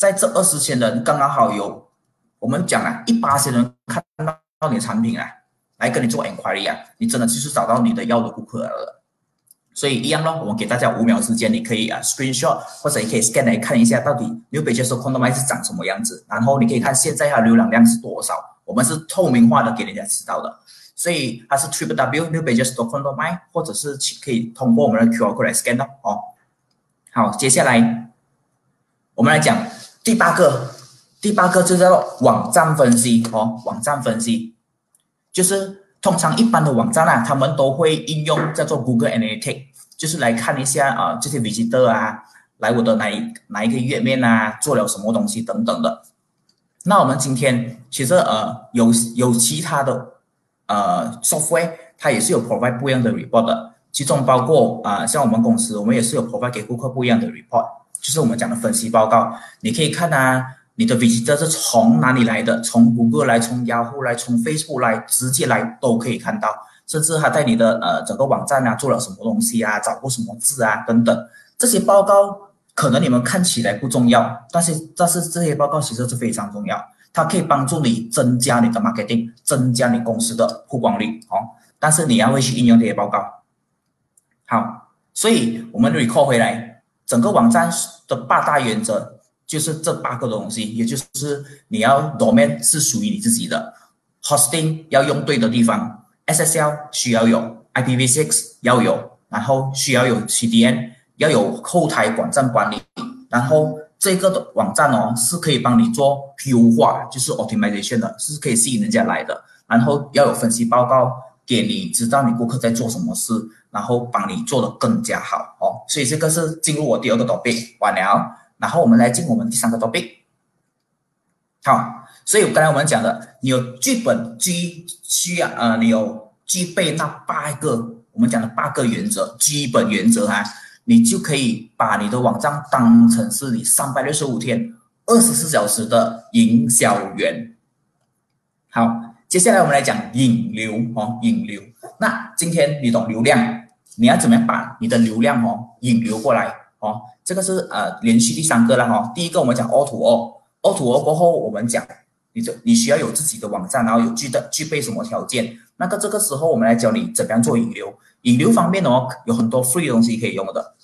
在这二十千人刚刚好有，我们讲啊，一八千人看到你的产品啊，来跟你做 enquiry 啊，你真的就是找到你的要的顾客了。所以一样咯，我们给大家五秒时间，你可以啊 screenshot 或者你可以 scan 来看一下到底 New Pages of Condomize 是长什么样子，然后你可以看现在它流量量是多少，我们是透明化的给人家知道的。所以它是 triple w New Pages of Condomize 或者是可以通过我们的 Q R code 来 scan 的哦。好，接下来我们来讲第八个，第八个就叫做网站分析哦，网站分析就是通常一般的网站啊，他们都会应用叫做 Google Analytics， 就是来看一下啊、呃、这些 visitor 啊，来我的哪一哪一个页面啊，做了什么东西等等的。那我们今天其实呃有有其他的呃 software， 它也是有 provide 不一样的 report 的，其中包括啊、呃、像我们公司，我们也是有 provide 给顾客不一样的 report， 就是我们讲的分析报告，你可以看啊。你的 visitor 是从哪里来的？从 Google 来，从 Yahoo 来，从 Facebook 来，直接来都可以看到。甚至他在你的呃整个网站啊做了什么东西啊，找过什么字啊等等，这些报告可能你们看起来不重要，但是但是这些报告其实是非常重要，它可以帮助你增加你的 marketing， 增加你公司的曝光率哦。但是你要会去应用这些报告。好，所以我们 recall 回来，整个网站的八大原则。就是这八个东西，也就是你要 domain 是属于你自己的 ，hosting 要用对的地方 ，S S L 需要有 ，I P v six 要有，然后需要有 C D N， 要有后台网站管理，然后这个网站哦是可以帮你做优化，就是 optimization 的，是可以吸引人家来的，然后要有分析报告给你知道你顾客在做什么事，然后帮你做得更加好哦。所以这个是进入我第二个 topic 完了。然后我们来进我们第三个 topic。好，所以刚才我们讲的，你有剧本具需要呃，你有具备那八个我们讲的八个原则，基本原则啊，你就可以把你的网站当成是你三百六十五天、二十四小时的营销员。好，接下来我们来讲引流哦，引流。那今天你懂流量，你要怎么样把你的流量哦引流过来哦？这个是呃连续第三个了哈、哦。第一个我们讲 O to O，O to O 过后我们讲你就你需要有自己的网站，然后有具的具备什么条件？那个这个时候我们来教你怎么样做引流。引流方面哦，有很多 free 的东西可以用的。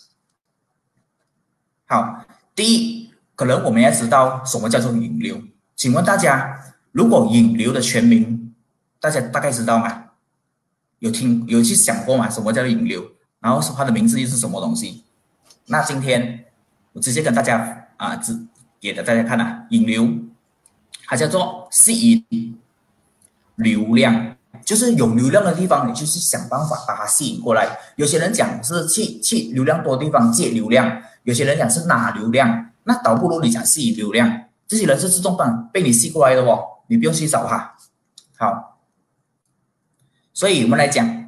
好，第一，可能我们要知道什么叫做引流。请问大家，如果引流的全名，大家大概知道吗？有听有去想过吗？什么叫做引流？然后它的名字又是什么东西？那今天我直接跟大家啊，只给大家看啊，引流，它叫做吸引流量，就是有流量的地方，你就是想办法把它吸引过来。有些人讲是去去流量多的地方借流量，有些人讲是拿流量，那倒不如你讲吸引流量，这些人是自动帮被你吸过来的哦，你不用去找他。好，所以我们来讲，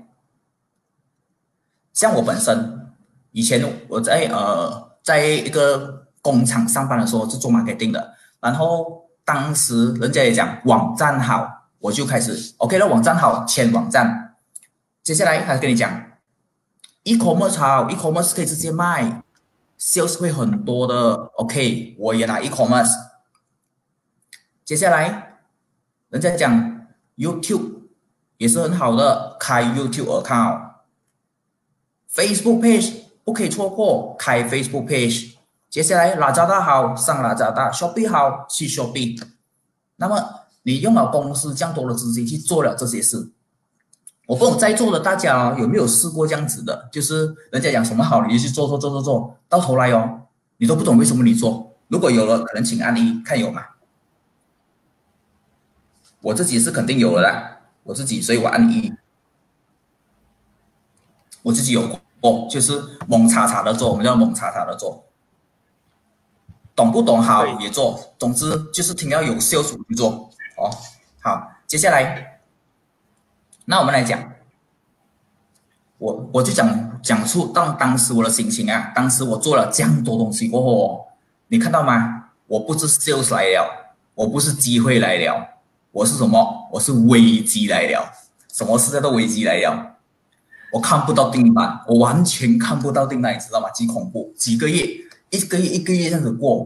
像我本身。以前我在呃在一个工厂上班的时候是做 marketing 的，然后当时人家也讲网站好，我就开始 OK 了，网站好签网站。接下来他跟你讲 e-commerce 好 ，e-commerce 可以直接卖 ，sales 会很多的 ，OK 我也拿 e-commerce。接下来人家讲 YouTube 也是很好的，开 YouTube account，Facebook page。不可以错过，开 Facebook page。接下来Lazada好，上Lazada ，Shopee 好，去 Shopee。那么你用了公司这样多的资金去做了这些事，我不懂在座的大家有没有试过这样子的？就是人家讲什么好，你就去做做做做做，到头来哦，你都不懂为什么你做。如果有了，可能请按一看有吗？我自己是肯定有了啦，我自己，所以我按一，我自己有过。哦，就是猛叉叉的做，我们叫猛叉叉的做，懂不懂好也做，总之就是听到有销售去做哦。好，接下来，那我们来讲，我我就讲讲出当当时我的心情啊，当时我做了这样多东西过后、哦，你看到吗？我不是 sales 来了，我不是机会来了，我是什么？我是危机来了。什么是叫做危机来了？我看不到订单，我完全看不到订单，你知道吗？极恐怖，几个月，一个月一个月这样子过，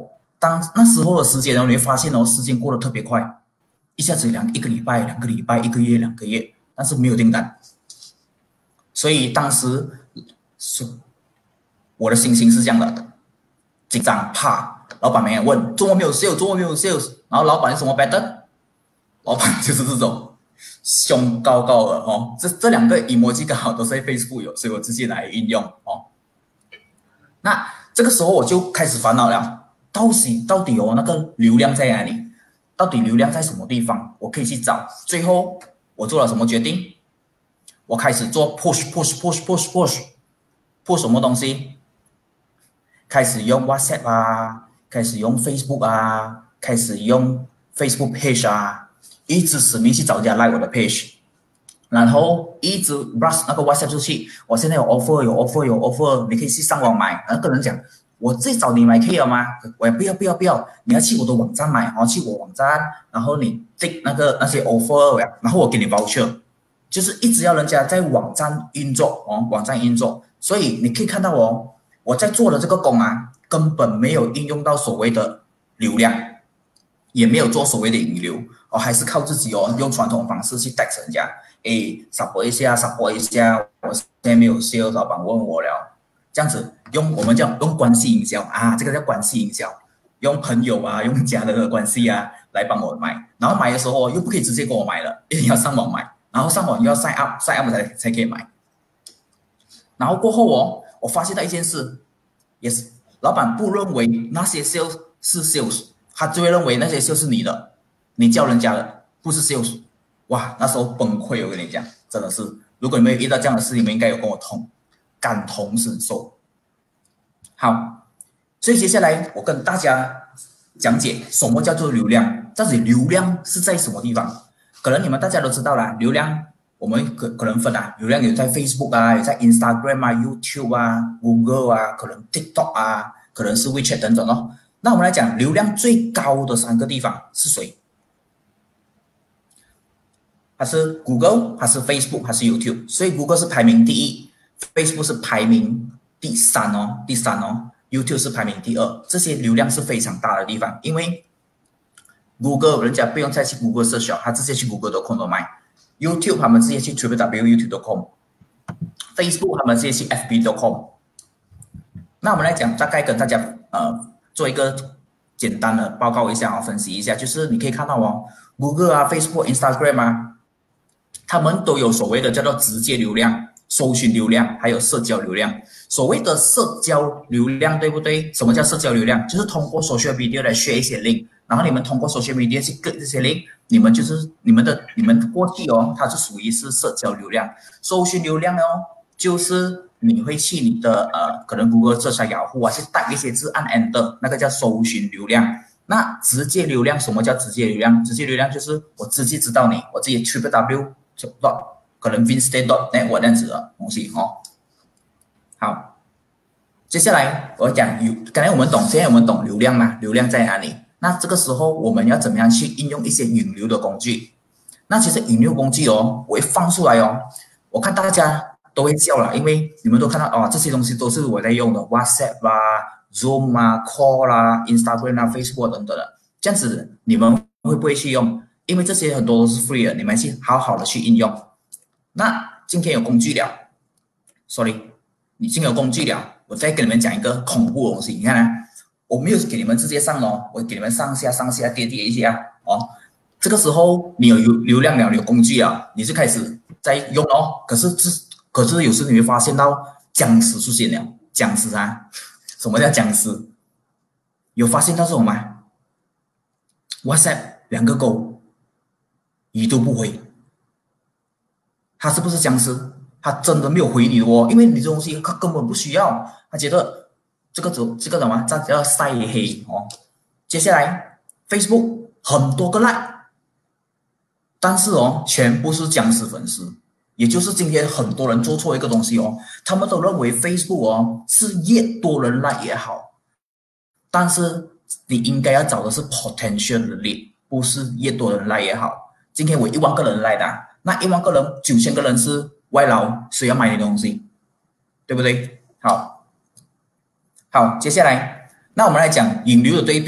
当那时候的时间呢，你会发现哦，时间过得特别快，一下子两一个礼拜、两个礼拜、一个月、两个月，但是没有订单。所以当时是我的心情是这样的，紧张怕，老板每天问周末没有 sales， 周末没有 sales， 然后老板是什么 pattern？ 老板就是这种胸高高的哦，这这两个 emoji 刚好都是在 Facebook 有，所以我直接来运用哦。那这个时候我就开始烦恼了，到底到底哦那个流量在哪里？到底流量在什么地方？我可以去找。最后我做了什么决定？我开始做 push push push push push push 什么东西？开始用 WhatsApp 啊，开始用 Facebook 啊，开始用 Facebook page 啊，一直死命去找人家 like 我的 page， 然后一直 brush 那个 WhatsApp 出去。我现在有 offer 有 offer 有 offer， 你可以去上网买。那个人讲，我自己找你买可以了吗？我也不要不要不要，你要去我的网站买，然后去我网站，然后你 take 那个那些 offer， 然后我给你 voucher。就是一直要人家在网站运作哦，网站运作，所以你可以看到哦，我在做的这个工啊，根本没有应用到所谓的流量，也没有做所谓的引流哦，还是靠自己哦，用传统方式去带人家，诶 support 一下 support 一下，我现在没有 sales， 老板问我了，这样子用我们叫用关系营销啊，这个叫关系营销，用朋友啊，用家人的关系啊来帮我买，然后买的时候又不可以直接跟我买了，一定要上网买。然后上网又要 sign up sign up 才才可以买，然后过后哦，我发现到一件事，也是老板不认为那些 sales 是 sales， 他就会认为那些 sales 是你的，你叫人家的，不是 sales。哇，那时候崩溃，我跟你讲，真的是，如果你们有遇到这样的事，你们应该有跟我同感同身受。好，所以接下来我跟大家讲解什么叫做流量，到底流量是在什么地方？可能你们大家都知道啦，流量我们可可能分啊，流量有在 Facebook 啊，有在 Instagram 啊 ，YouTube 啊 ，Google 啊，可能 TikTok 啊，可能是 WeChat 等等哦。那我们来讲流量最高的三个地方是谁？它是 Google， 还是 Facebook， 还是 YouTube？ 所以 Google 是排名第一 ，Facebook 是排名第三哦，第三哦 ，YouTube 是排名第二。这些流量是非常大的地方，因为Google 人家不用再去 Google search， 他直接去 Google 点 com 买 ，YouTube 他们直接去 double-u double-u double-u 点 YouTube 点 com，Facebook 他们直接去 F B 点 com。那我们来讲，大概跟大家呃做一个简单的报告一下啊，分析一下，就是你可以看到哦 ，Google 啊、Facebook、Instagram 啊，他们都有所谓的叫做直接流量、搜寻流量，还有社交流量。所谓的社交流量，对不对？什么叫社交流量？就是通过 social media 来 share 一些 link。然后你们通过 social media 去 get 这些 link， 你们就是你们的你们过去哦，它是属于是社交流量，搜寻流量哦，就是你会去你的呃，可能 Google 这些雅虎啊，去带一些字按 Enter， 那个叫搜寻流量。那直接流量，什么叫直接流量？直接流量就是我直接知道你，我直接 triple w 可能 Vinstay dot network 这样子的东西哦。好，接下来我讲有，刚才我们懂，现在我们懂流量嘛？流量在哪里？那这个时候我们要怎么样去应用一些引流的工具？那其实引流工具哦，我会放出来哦。我看大家都会笑了，因为你们都看到哦，这些东西都是我在用的 ，WhatsApp 啦、Zoom 啊、Call 啦、Instagram 啊、Facebook 等等的。这样子你们会不会去用？因为这些很多都是 free 的，你们去好好的去应用。那今天有工具了 ，sorry， 你今天有工具了，我再跟你们讲一个恐怖的东西，你看啊。我没有给你们直接上哦，我给你们上下上下跌跌一下哦。这个时候你有流量了，你有工具了，你就开始在用哦。可是这可是有时你会发现到僵尸出现了，僵尸啊，什么叫僵尸？有发现到这种吗 ？WhatsApp 两个勾，已读不回，他是不是僵尸？他真的没有回你哦，因为你这东西他根本不需要，他觉得。这个组这个什么？这叫晒黑哦。接下来 ，Facebook 很多个 like， 但是哦，全部是僵尸粉丝。也就是今天很多人做错一个东西哦，他们都认为 Facebook 哦是越多人 like 越好，但是你应该要找的是 potential 的 lead， 不是越多人 like 越好。今天我一万个人 like 的，那一万个人九千个人是外劳，谁要买你的东西，对不对？好。好，接下来，那我们来讲引流的对比。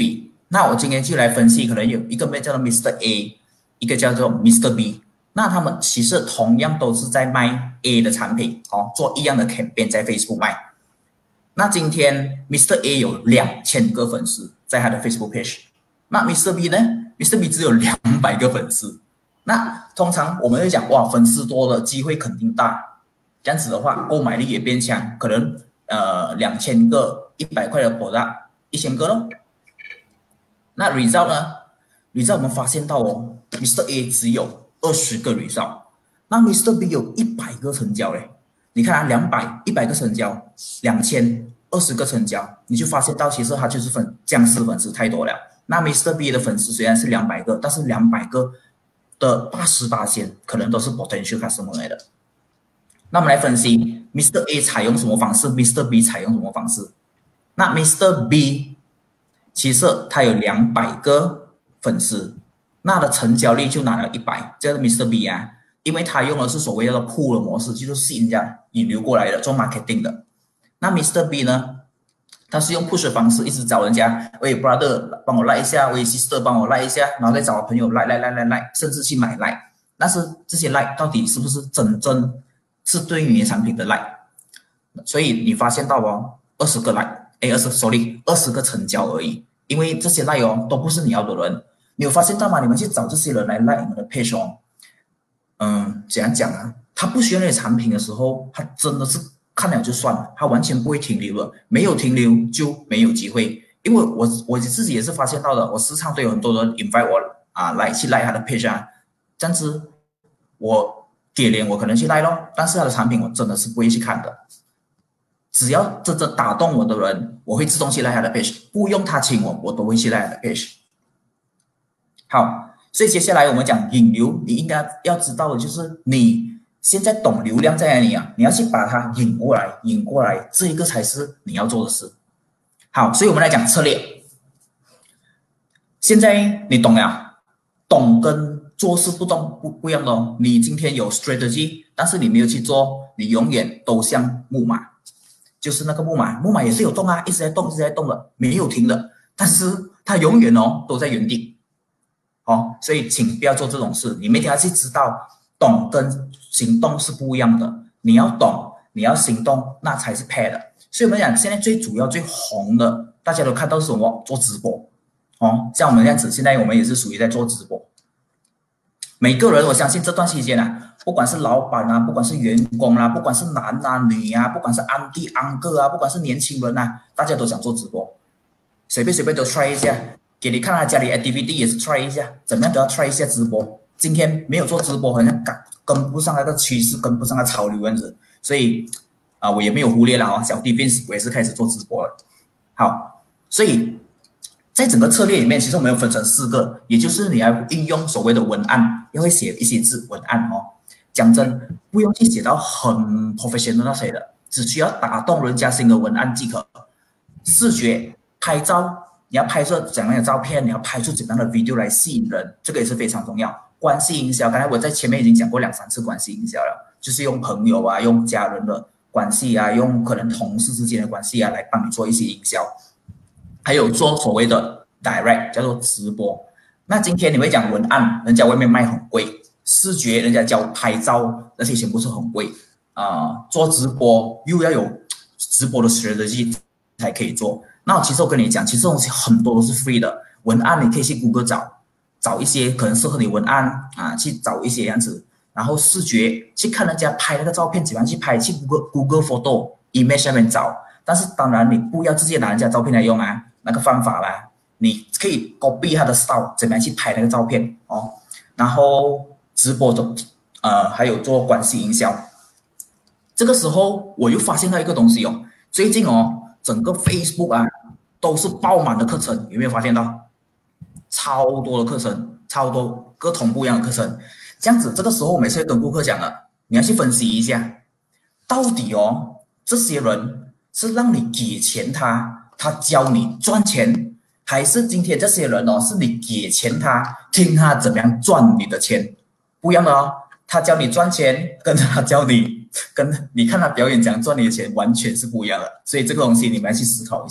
那我今天就来分析，可能有一个叫做 Mister A， 一个叫做 Mister B。那他们其实同样都是在卖 A 的产品，哦，做一样的 campaign 在 Facebook 卖。那今天 Mister A 有两千个粉丝在他的 Facebook page， 那 Mister B 呢 ？Mister B 只有两百个粉丝。那通常我们会讲，哇，粉丝多的机会肯定大，这样子的话，购买力也变强，可能呃两千个一百块的 product， 一千个咯。那 result 呢 ？result 我们发现到哦 ，Mister A 只有二十个 result， 那 Mister B 有一百个成交嘞。你看啊，两百一百个成交，两千二十个成交，你就发现到其实它就是粉僵尸粉丝太多了。那 Mister B 的粉丝虽然是两百个，但是两百个的八十八千可能都是 potential customer 来的。那我们来分析 Mister A 采用什么方式 ，Mister B 采用什么方式。那 Mister B 其实他有两百个粉丝，那的成交率就拿了一百，这个 Mister B 啊，因为他用的是所谓的 pull 的模式，就是吸引人家引流过来的，做 marketing 的。那 Mister B 呢，他是用 push 的方式，一直找人家，喂 brother 帮我 like 一下，喂 sister 帮我 like 一下，然后再找朋友 like like like like like， 甚至去买 like。但是这些 like 到底是不是真正是对于你的产品的 like？ 所以你发现到哦，二十个 like， 哎，二十 sorry， 二十个成交而已。因为这些 like 哦都不是你要的人，你有发现到吗？你们去找这些人来 like 你们的 page 哦，嗯，怎样讲啊？他不需要那些产品的时候，他真的是看了就算了，他完全不会停留了，没有停留就没有机会。因为我我自己也是发现到的，我时常都有很多人 invite 我啊来去 like 他的 page 啊，这样子我给脸我可能去 like 咯，但是他的产品我真的是不会去看的。只要真正打动我的人，我会自动去 like 他的 page， 不用他请我，我都会去 like 他的 page。好，所以接下来我们讲引流，你应该要知道的就是你现在懂流量在哪里啊？你要去把它引过来，引过来，这一个才是你要做的事。好，所以我们来讲策略。现在你懂了，懂跟做事不动不不一样的哦。你今天有 strategy， 但是你没有去做，你永远都像木马。就是那个木马，木马也是有动啊，一直在动，一直在动的，没有停的，但是它永远哦都在原地，哦，所以请不要做这种事。你们一定要去知道，懂跟行动是不一样的。你要懂，你要行动，那才是 pair 的。所以我们讲现在最主要最红的，大家都看到是什么？做直播，哦，像我们这样子，现在我们也是属于在做直播。每个人，我相信这段期间啊，不管是老板啊，不管是员工啊，不管是男啊女啊，不管是安迪安哥啊，不管是年轻人啊，大家都想做直播，随便随便都 try 一下，给你看他家里 activity 也是 try 一下，怎么样都要 try 一下直播。今天没有做直播，好像赶跟不上那个趋势，跟不上那潮流样子，所以啊、呃，我也没有忽略了啊，小弟 Vince 我也是开始做直播了。好，所以在整个策略里面，其实我们要分成四个，也就是你要运用所谓的文案，要会写一些字文案哦。讲真，不用去写到很 professional 那些的，只需要打动人家心的文案即可。视觉拍照，你要拍摄怎样的照片，你要拍出怎样的 video 来吸引人，这个也是非常重要。关系营销，刚才我在前面已经讲过两三次关系营销了，就是用朋友啊，用家人的关系啊，用可能同事之间的关系啊，来帮你做一些营销。还有做所谓的 direct 叫做直播。那今天你会讲文案，人家外面卖很贵，视觉人家教拍照那些全部是很贵啊、呃。做直播又要有直播的 strategy 才可以做。那其实我跟你讲，其实这东西很多都是 free 的。文案你可以去 Google 找，找一些可能适合你文案啊，去找一些样子。然后视觉去看人家拍那个照片怎么样去拍，去 Google Google Photo Image 上面找。但是当然你不要直接拿人家照片来用啊。那个方法啦，你可以 copy 他的 style， 怎么样去拍那个照片哦。然后直播中，呃，还有做关系营销。这个时候我又发现到一个东西哦，最近哦，整个 Facebook 啊都是爆满的课程，有没有发现到？超多的课程，超多各种不一样的课程。这样子，这个时候我每次会跟顾客讲的，你要去分析一下，到底哦，这些人是让你给钱他。他教你赚钱，还是今天这些人哦，是你给钱他，听他怎么样赚你的钱，不一样的哦。他教你赚钱，跟他教你，跟你看他表演怎样赚你的钱，完全是不一样的。所以这个东西你们要去思考一下，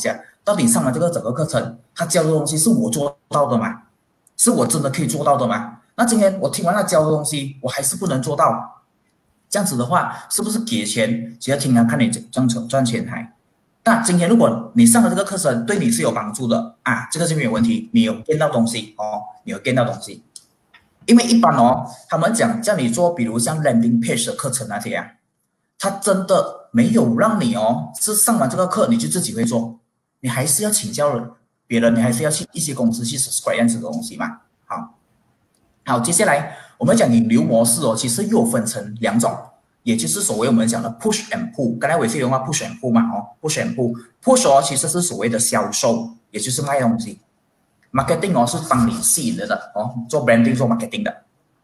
到底上了这个整个课程，他教的东西是我做到的吗？是我真的可以做到的吗？那今天我听完他教的东西，我还是不能做到，这样子的话，是不是给钱只要听他看你赚赚钱还？那今天如果你上了这个课程对你是有帮助的啊，这个是没有问题，你有 get 到东西哦，你有 get 到东西。因为一般哦，他们讲叫你做，比如像 landing page 的课程那些啊，他真的没有让你哦，是上完这个课你就自己会做，你还是要请教别人，你还是要去一些公司去 subscribe 这样子的东西嘛。好，好，接下来我们讲引流模式哦，其实又分成两种，也就是所谓我们讲的 push and pull。刚才我也是用到 push and pull 嘛，哦 ，push and pull，push 哦其实是所谓的销售，也就是卖东西。marketing 哦是帮你吸引人的哦，做 branding 做 marketing 的。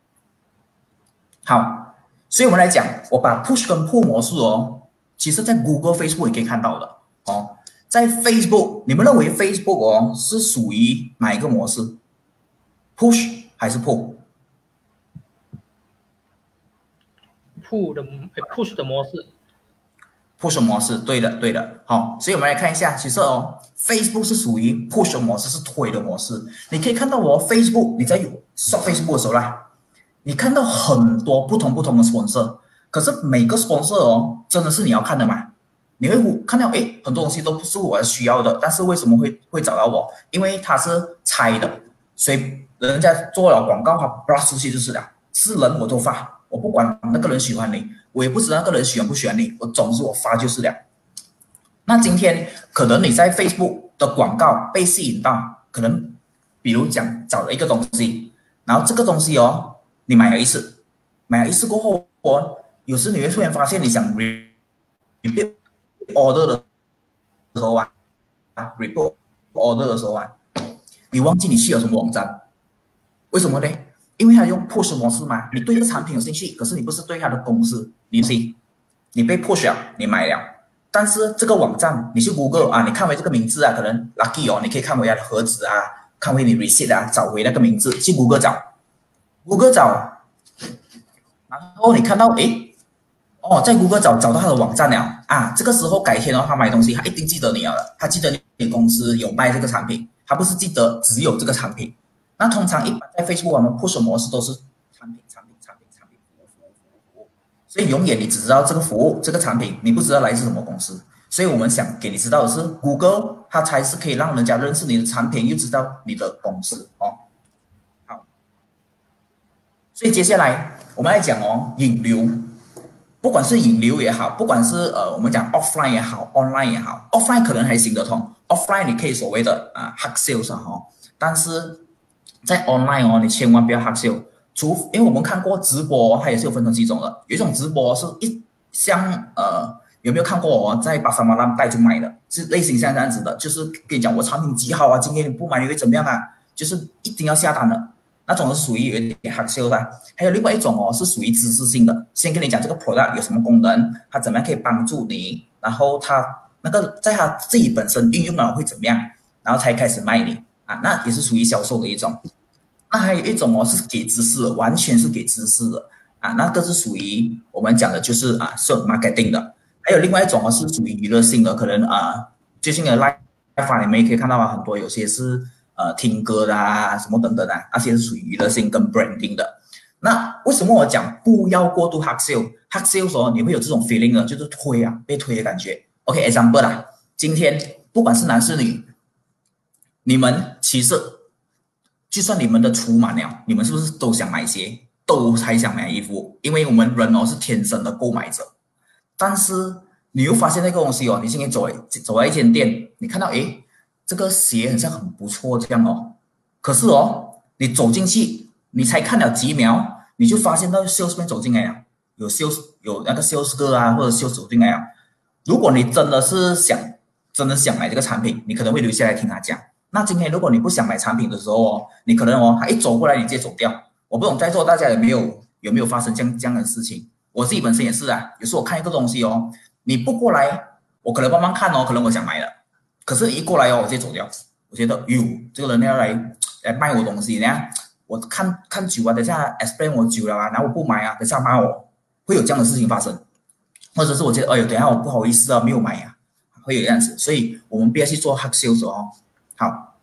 好，所以我们来讲，我把 push 跟 pull 模式哦，其实在 Google、Facebook 也可以看到的哦。在 Facebook， 你们认为 Facebook 哦是属于哪一个模式 ？push 还是 pull？pull 的 push 的模式。 push 模式，对的，对的，好，所以我们来看一下，其实哦 ，Facebook 是属于 push 模式，是推的模式。你可以看到哦 ，Facebook 你在刷 Facebook 的时候啦，你看到很多不同不同的 sponsor， 可是每个 sponsor 哦，真的是你要看的嘛？你会看到诶，很多东西都不是我需要的，但是为什么会会找到我？因为它是猜的，所以人家做了广告，他 blast 出去就是了，是人我都发，我不管那个人喜欢你。我也不知道那个人喜欢不喜欢你，我总之我发就是了。那今天可能你在 Facebook 的广告被吸引到，可能比如讲找了一个东西，然后这个东西哦，你买了一次，买了一次过后，哦，有时你会突然发现你想 repeat order 的时候啊 ，repeat order 的时候啊，你忘记你去了什么网站，为什么呢？因为他用 push 模式嘛，你对这个产品有兴趣，可是你不是对他的公司，你信，你被 push 了，你买了，但是这个网站你去 Google 啊，你看回这个名字啊，可能 lucky 哦，你可以看回它的盒子啊，看回你 receipt 啊，找回那个名字，去 Google 找 ，Google 找，然后你看到诶，哦，在 Google 找找到他的网站了啊，这个时候改天哦，他买东西他一定记得你了，他记得你公司有卖这个产品，他不是记得只有这个产品。那通常一般在 Facebook 我们 push 模式都是产品、产品、产品、产品、服务、服务、服务、服务，所以永远你只知道这个服务、这个产品，你不知道来自什么公司。所以我们想给你知道的是 ，Google 它才是可以让人家认识你的产品，又知道你的公司哦。好，所以接下来我们来讲哦，引流，不管是引流也好，不管是呃我们讲 offline 也好 ，online 也好 ，offline 可能还行得通 ，offline 你可以所谓的啊 hard sales 哈、哦，但是在 online 哦，你千万不要 hard sell， 除因为我们看过直播，它也是有分成几种的。有一种直播是一像呃，有没有看过哦，在巴沙马兰带就买的，是类型像这样子的，就是跟你讲我产品极好啊，今天你不买你会怎么样啊？就是一定要下单的，那种是属于有点 hard sell 的。还有另外一种哦，是属于知识性的，先跟你讲这个 product 有什么功能，它怎么样可以帮助你，然后它那个在它自己本身运用了会怎么样，然后才开始卖你。啊，那也是属于销售的一种。那还有一种哦，是给知识的，完全是给知识的啊，那个是属于我们讲的就是啊，是 marketing 的。还有另外一种哦，是属于娱乐性的，可能啊，最近的 live 发你们也可以看到啊，很多有些是呃听歌的啊，什么等等啊，那些是属于娱乐性跟 branding 的。那为什么我讲不要过度 hard sell？hard sell 的时候你会有这种 feeling 的，就是推啊，被推的感觉。OK，example 啦，今天不管是男是女。你们其实，就算你们的储满了，你们是不是都想买鞋，都还想买衣服？因为我们人哦是天生的购买者，但是你又发现那个东西哦，你今天走走到一间店，你看到诶，这个鞋好像很不错这样哦，可是哦，你走进去，你才看了几秒，你就发现到 salesman 走进来了，有 sales 有那个 sales 哥啊，或者 sales 走进来了。如果你真的是想，真的想买这个产品，你可能会留下来听他讲。那今天如果你不想买产品的时候哦，你可能哦，他一走过来你直接走掉。我不懂在座大家有没有有没有发生这样这样的事情？我自己本身也是啊，有时候我看一个东西哦，你不过来，我可能慢慢看哦，可能我想买了，可是一过来哦，我直接走掉。我觉得哟，这个人要来来卖我东西呢，我看看久啊，等下 explain 我久了啊，然后我不买啊，等下骂我，会有这样的事情发生。或者是我觉得哎呦，等下我不好意思啊，没有买啊， 会有这样子，所以我们不要去做 hard sales 哦。好，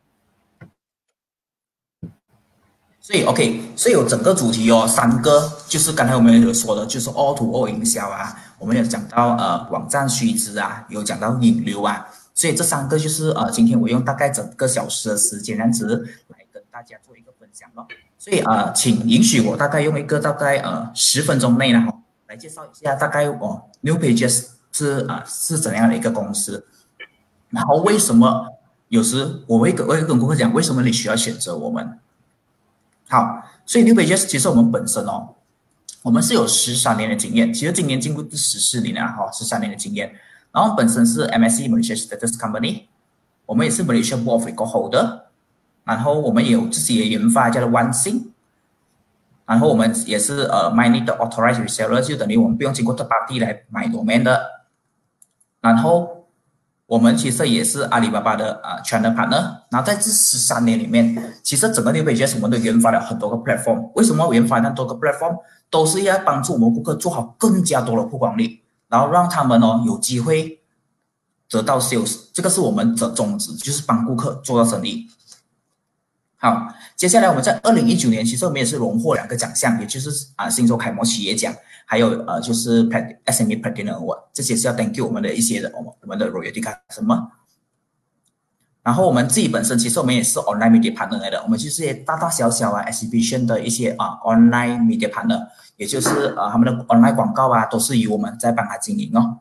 所以 OK， 所以有整个主题哦，三个就是刚才我们有说的，就是 all to all 营销啊，我们有讲到呃网站须知啊，有讲到引流啊，所以这三个就是呃今天我用大概整个小时的时间，这样子来跟大家做一个分享咯。所以呃，请允许我大概用一个大概呃十分钟内呢，来介绍一下大概我、哦、New Pages 是啊、呃、是怎样的一个公司，然后为什么有时我会跟我会跟顾客讲，为什么你需要选择我们。好，所以 New Pages 其实我们本身哦，我们是有十三年的经验，其实今年进入第十四年了哈，十三年的经验。然后本身是 M S C Malaysia Status Company， 我们也是 Malaysia Board of Record Holder， 然后我们也有自己的研发叫做 One Sing， 然后我们也是呃 Mining 的 Authorized Reseller， 就等于我们不用经过 third party 来买 domain 的。然后我们其实也是阿里巴巴的啊 channel partner， 然后在这十三年里面，其实整个 New Pages 我们都研发了很多个 platform。为什么研发那么多个 platform？ 都是要帮助我们顾客做好更加多的曝光率，然后让他们哦有机会得到 sales， 这个是我们的宗旨，就是帮顾客做到生意。好，接下来我们在二零一九年，其实我们也是荣获两个奖项，也就是啊新州楷模企业奖，还有呃就是 S M E Platinum Award， 这些是要 thank you 我们的一些的我们的 royalty customer。然后我们自己本身其实我们也是 online media partner 来的，我们就是大大小小啊 exhibition 的一些啊 online media partner， 也就是呃他们的 online 广告啊都是由我们在帮他经营哦。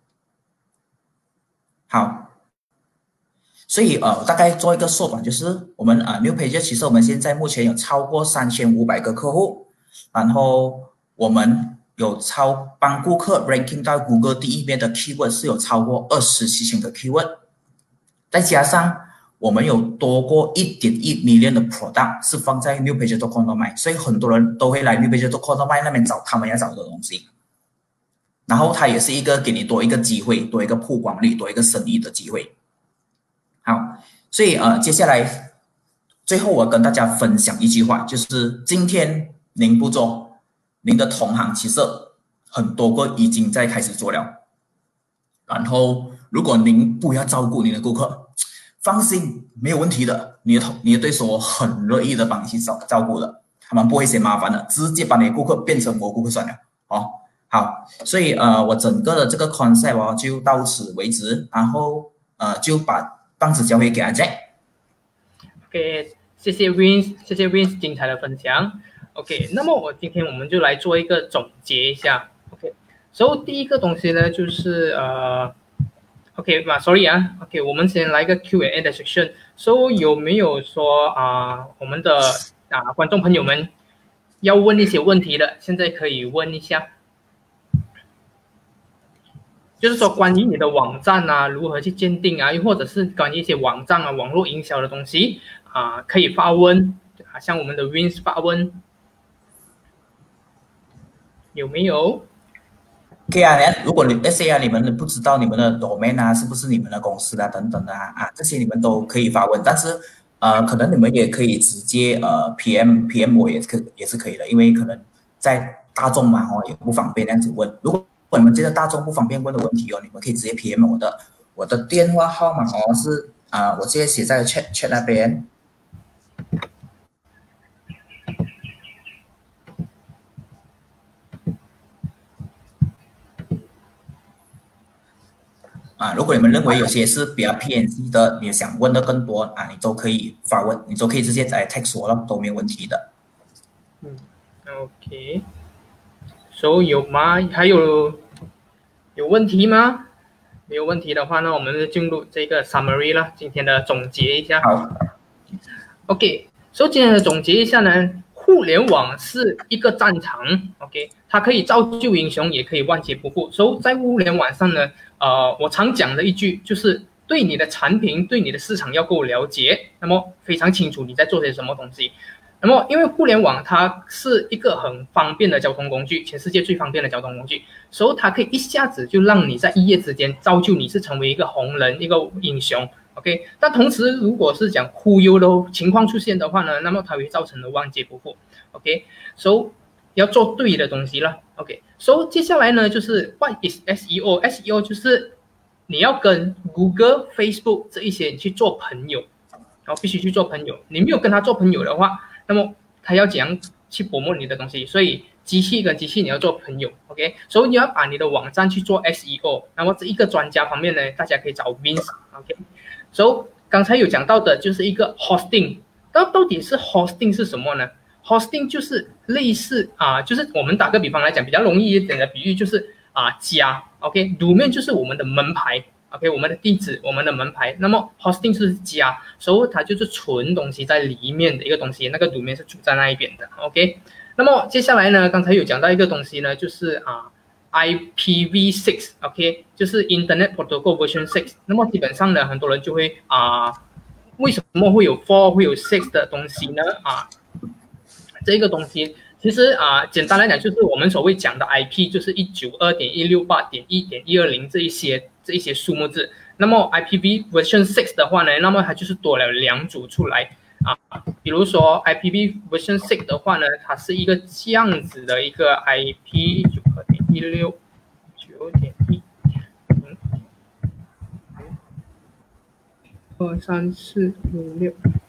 好，所以呃大概做一个缩短，就是我们呃 New Pages 其实我们现在目前有超过三千五百个客户，然后我们有超帮顾客 ranking 到 Google 第一面的 keyword 是有超过二十七千个 keyword。再加上我们有多过 一点一 million 的 product 是放在 new pages dot com 买，所以很多人都会来 new pages dot com 买那边找他们要找的东西。然后它也是一个给你多一个机会，多一个曝光率，多一个生意的机会。好，所以呃接下来最后我跟大家分享一句话，就是今天您不做，您的同行其实很多个已经在开始做了。然后如果您不要照顾您的顾客，放心，没有问题的，你的你的对手很乐意的帮你去照照顾的，他们不会嫌麻烦的，直接把你的顾客变成我顾客算了。哦，好，所以呃我整个的这个 concept 哦就到此为止，然后呃就把棒子交回给阿 Jack。OK， 谢谢 Vince， 谢谢 Vince 精彩的分享。OK， 那么我今天我们就来做一个总结一下。OK， 所以第一个东西呢就是呃 ，OK 吧 ，Sorry 啊 ，OK， 我们先来一个 Q and A 的 section。所以有没有说啊、呃，我们的啊观众朋友们要问一些问题的，现在可以问一下。就是说关于你的网站啊，如何去鉴定啊，又或者是关于一些网站啊、网络营销的东西啊，可以发问啊，像我们的 Vince 发问，有没有 ？OK 啊，如果你 S A 啊，你们不知道你们的 domain 啊是不是你们的公司啊等等的啊啊，这些你们都可以发问，但是呃，可能你们也可以直接呃 P M P M 我也可也是可以的，因为可能在大众嘛哦也不方便这样子问，如果如果你们觉得大众不方便问的问题哦，你们可以直接 P M 我的，我的电话号码哦是啊、呃，我直接写在 chat chat 那边。啊，如果你们认为有些是比较偏激的，你想问的更多啊，你都可以发问，你都可以直接来 text 我了，都没有问题的。 嗯 ，OK， 所、so, 以有吗？还有有问题吗？没有问题的话呢，我们就进入这个 summary 了，今天的总结一下。 好 ，OK， 所、so, 以今天的总结一下呢，互联网是一个战场 ，OK， 它可以造就英雄，也可以万劫不复。所、so, 以在互联网上呢，呃，我常讲的一句就是对你的产品、对你的市场要够了解，那么非常清楚你在做些什么东西。那么，因为互联网它是一个很方便的交通工具，全世界最方便的交通工具，所以它可以一下子就让你在一夜之间造就你是成为一个红人、一个英雄。OK， 但同时如果是讲忽悠的情况出现的话呢，那么它会造成的万劫不复。OK， 所、so, 要做对的东西了。OK， 所、so, 接下来呢就是 What is S E O？S E O 就是你要跟 Google、Facebook 这一些去做朋友，然后必须去做朋友。你没有跟他做朋友的话，那么他要怎样去promote摸你的东西？所以机器跟机器你要做朋友 ，OK？ 所以你要把你的网站去做 S E O。那么这一个专家方面呢，大家可以找 Vince，OK？ 所以刚才有讲到的就是一个 hosting， 到到底是 hosting 是什么呢？ hosting 就是类似啊、呃，就是我们打个比方来讲，比较容易一点的比喻就是啊、呃、家 ，OK？ domain 就是我们的门牌。OK， 我们的地址，我们的门牌，那么 hosting 是家，所以它就是存东西在里面的一个东西，那个 domain 是主在那一边的。OK， 那么接下来呢，刚才有讲到一个东西呢，就是啊 I P v 六 OK， 就是 Internet Protocol Version 六。那么基本上呢，很多人就会啊，为什么会有四会有六的东西呢？啊，这个东西。其实啊，简单来讲就是我们所谓讲的 I P， 就是 一九二点一六八点一点一二零 这一些这一些数目字。那么 I P v version 六的话呢，那么它就是多了两组出来啊。比如说 I P v version 六的话呢，它是一个这样子的一个 I P 一九二点一六九点一二三四五六。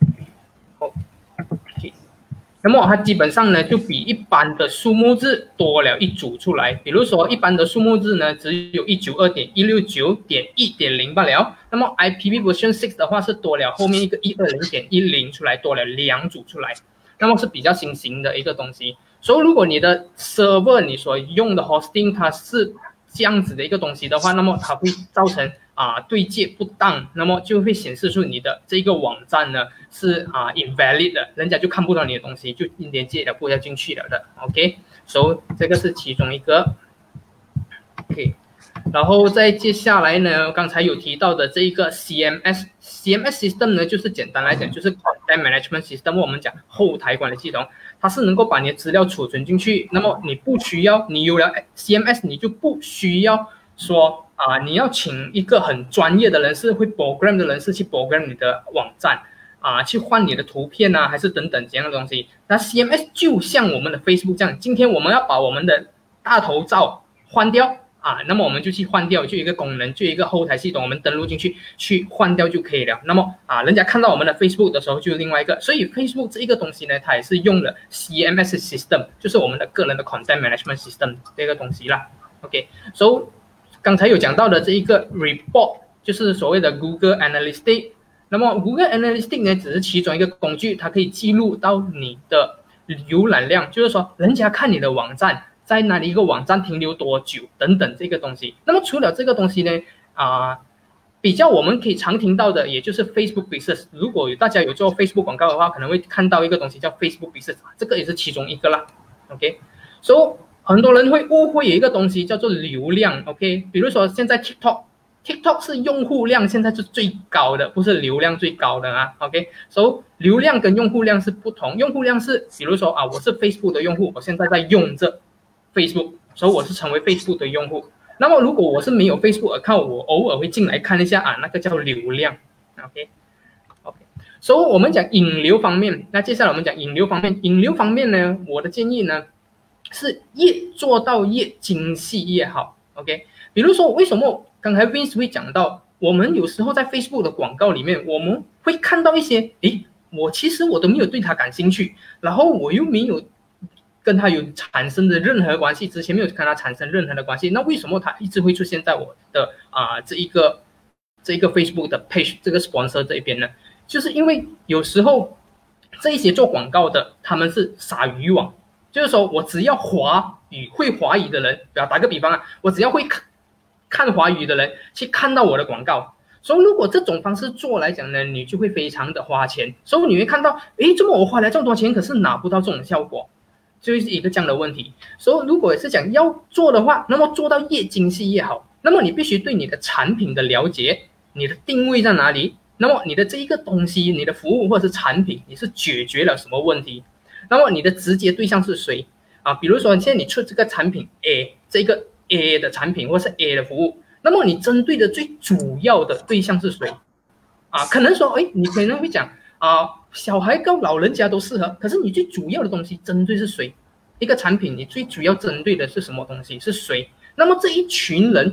那么它基本上呢，就比一般的数目字多了一组出来。比如说，一般的数目字呢，只有一九二点一六九点一点零罢了。那么 I P v version 六的话是多了后面一个一二零点一零出来，多了两组出来。那么是比较新型的一个东西。所以如果你的 server 你所用的 hosting 它是这样子的一个东西的话，那么它会造成啊对接不当，那么就会显示出你的这个网站呢是啊 invalid 的，人家就看不到你的东西，就连接也不要进去了的。OK， 所以这个是其中一个。OK， 然后再接下来呢，刚才有提到的这一个 C M S，C M S system 呢，就是简单来讲就是 content management system， 我们讲后台管理系统。它是能够把你的资料储存进去，那么你不需要，你有了 C M S， 你就不需要说啊、呃，你要请一个很专业的人士，会 program 的人士去 program 你的网站啊、呃，去换你的图片啊，还是等等这样的东西。那 C M S 就像我们的 Facebook 这样，今天我们要把我们的大头照换掉啊，那么我们就去换掉，就有一个功能，就有一个后台系统，我们登录进去去换掉就可以了。那么啊，人家看到我们的 Facebook 的时候，就是另外一个。所以 Facebook 这一个东西呢，它也是用了 C M S system， 就是我们的个人的 content management system 这个东西啦。OK， 所以刚才有讲到的这一个 report， 就是所谓的 Google Analytics。那么 Google Analytics 呢，只是其中一个工具，它可以记录到你的浏览量，就是说人家看你的网站。在哪里一个网站停留多久等等这个东西。那么除了这个东西呢，啊、呃，比较我们可以常听到的，也就是 Facebook Business。如果大家有做 Facebook 广告的话，可能会看到一个东西叫 Facebook Business， 这个也是其中一个啦。OK， 所以很多人会误会有一个东西叫做流量。OK， 比如说现在 TikTok。TikTok 是用户量现在是最高的，不是流量最高的啊。OK， 所以流量跟用户量是不同。用户量是，比如说啊，我是 Facebook 的用户，我现在在用着 Facebook， 所以我是成为 Facebook 的用户。那么如果我是没有 Facebook account， 我偶尔会进来看一下啊，那个叫流量。OK，OK， 所以我们讲引流方面，那接下来我们讲引流方面。引流方面呢，我的建议呢是越做到越精细越好。OK， 比如说为什么？刚才 Vince 会讲到，我们有时候在 Facebook 的广告里面，我们会看到一些，诶，我其实我都没有对他感兴趣，然后我又没有跟他有产生的任何关系，之前没有跟他产生任何的关系，那为什么他一直会出现在我的啊、呃、这一个这一个 Facebook 的 page 这个 sponsor 这一边呢？就是因为有时候这一些做广告的他们是撒渔网，就是说我只要华语会华语的人，打个比方啊，我只要会看。看华语的人去看到我的广告，所以如果这种方式做来讲呢，你就会非常的花钱，所以你会看到，诶，怎么我花了这么多钱，可是拿不到这种效果，就是一个这样的问题。所以如果是讲要做的话，那么做到越精细越好，那么你必须对你的产品的了解，你的定位在哪里，那么你的这一个东西，你的服务或者是产品，你是解决了什么问题，那么你的直接对象是谁啊？比如说现在你出这个产品 A 这个A 的产品或是 A 的服务，那么你针对的最主要的对象是谁啊？可能说，哎，你可能会讲啊，小孩跟老人家都适合，可是你最主要的东西针对是谁？一个产品你最主要针对的是什么东西？是谁？那么这一群人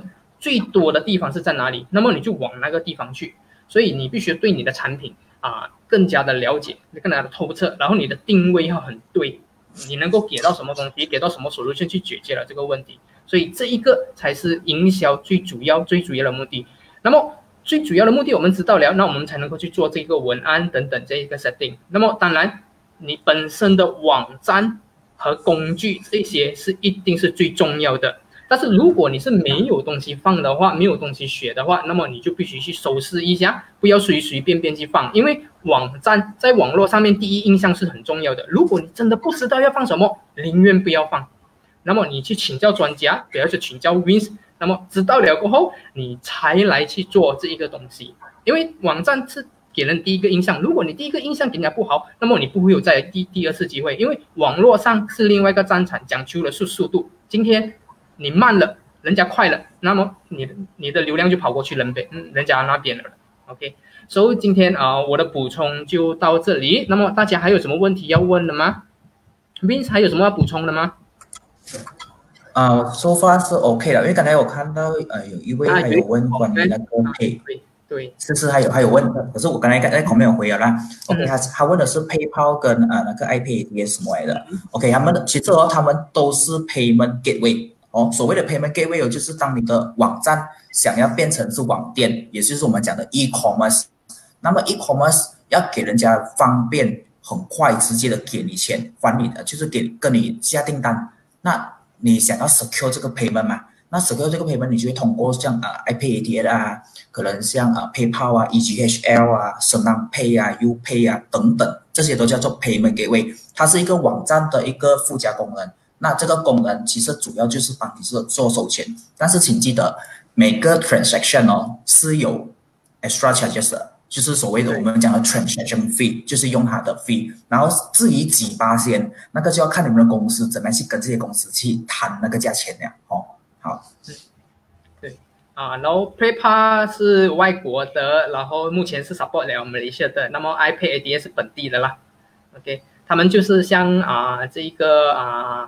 最多的地方是在哪里，那么你就往那个地方去。所以你必须对你的产品啊更加的了解，更加的透彻，然后你的定位要很对，你能够给到什么东西，给到什么 solution 去解决了这个问题。所以这一个才是营销最主要最主要的目的。那么最主要的目的我们知道了，那我们才能够去做这个文案等等这一个 setting。那么当然你本身的网站和工具这些是一定是最重要的，但是如果你是没有东西放的话，没有东西学的话，那么你就必须去收拾一下，不要随随便便去放。因为网站在网络上面第一印象是很重要的，如果你真的不知道要放什么，宁愿不要放。那么你去请教专家，不要去请教 Vince， 那么知道了过后你才来去做这一个东西。因为网站是给人第一个印象，如果你第一个印象给人家不好，那么你不会有再第第二次机会。因为网络上是另外一个战场，讲求的是速度，今天你慢了，人家快了，那么你的你的流量就跑过去人边人家那边了。 OK， 所以今天啊、呃、我的补充就到这里。那么大家还有什么问题要问的吗？ Vince 还有什么要补充的吗？ 啊 ，so far 是 OK 的，因为刚才我看到呃有一位还有问关于那个 Pay， 对对， 是是还有还有问的，可是我刚才在旁边有回了啦。OK， 他他问的是 PayPal 跟呃那个 iPay A D S 什么来的 ？OK， 他们其实哦他们都是 Payment Gateway 哦，所谓的 Payment Gateway 就是当你的网站想要变成是网店，也就是我们讲的 e-commerce， 那么 e-commerce 要给人家方便。很快直接的给你钱，还你的就是给跟你下订单。那你想要 secure 这个 payment 嘛？那 secure 这个 payment 你就会通过像呃 iPay A D S 啊，可能像呃 PayPal 啊、E G H L 啊、Senang Pay 啊、UPay 啊等等，这些都叫做 payment gateway。它是一个网站的一个附加功能。那这个功能其实主要就是帮你是做收钱，但是请记得每个 transaction 哦是有 extra charges 的。就是所谓的我们讲的 transaction fee， 就是用它的 fee， 然后至于几巴仙，那个就要看你们的公司怎么样去跟这些公司去谈那个价钱了哦。好， 对啊，然后 PayPal 是外国的，然后目前是 support 了马来西亚的，那么 iPay A D S 是本地的啦。OK， 他们就是像啊这个啊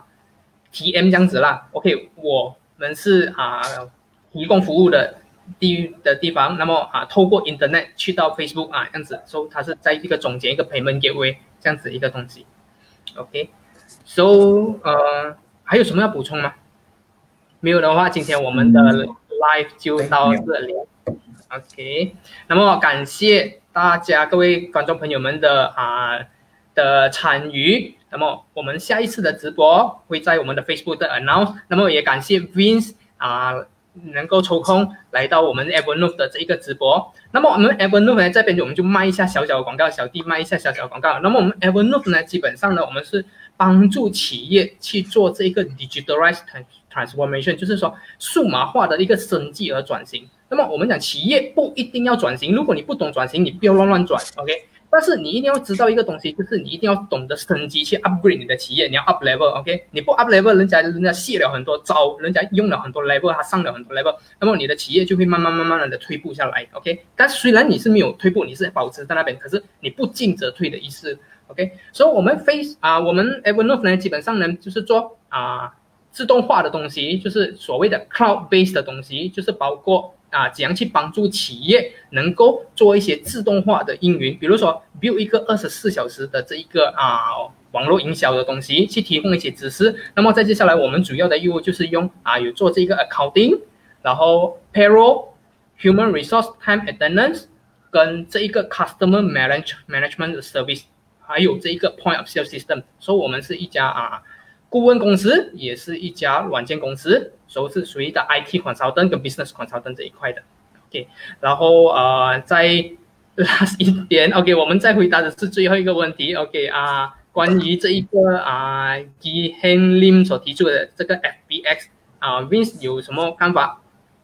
T M 这样子啦。OK， 我们是啊提供服务的。地的地方，那么啊，透过 Internet 去到 Facebook 啊，这样子，所以它是在一个中间一个 payment gateway 这样子一个东西。OK，so 呃，还有什么要补充吗？没有的话，今天我们的 live 就到这里。OK， 那么感谢大家各位观众朋友们的啊的参与。那么我们下一次的直播会在我们的 Facebook 的 announce。那么也感谢 Vince 啊。能够抽空来到我们 Evernote 的这一个直播，那么我们 Evernote 呢这边我们就卖一下小小的广告，小弟卖一下小小的广告。那么我们 Evernote 呢，基本上呢，我们是帮助企业去做这个 digitalized transformation， 就是说数码化的一个升级而转型。那么我们讲企业不一定要转型，如果你不懂转型，你不要乱乱转 ，OK？ 但是你一定要知道一个东西，就是你一定要懂得升级去 upgrade 你的企业，你要 up level，OK？ 你不 up level， 人家人家卸了很多招，人家用了很多 level， 他上了很多 level， 那么你的企业就会慢慢慢慢的退步下来 ，OK？ 但虽然你是没有退步，你是保持在那边，可是你不进则退的意思 ，OK？ 所以我们 Face 啊，我们 Evernote 呢，基本上呢就是做啊自动化的东西，就是所谓的 cloud based 的东西，就是包括。啊，怎样去帮助企业能够做一些自动化的运营，比如说 build 一个二十四小时的这一个啊网络营销的东西，去提供一些知识。那么再接下来，我们主要的业务就是用啊有做这个 accounting， 然后 payroll、human resource time attendance， 跟这一个 customer manage management service， 还有这一个 point of sale system。所以我们是一家啊顾问公司，也是一家软件公司。都是属于的 I T consultant 跟 business consultant 这一块的 ，OK， 然后呃，在 last 一点 ，OK， 我们再回答的是最后一个问题 ，OK 啊，关于这一个啊 G Hen Lim 所提出的这个 F B X 啊 ，Vince 有什么看法？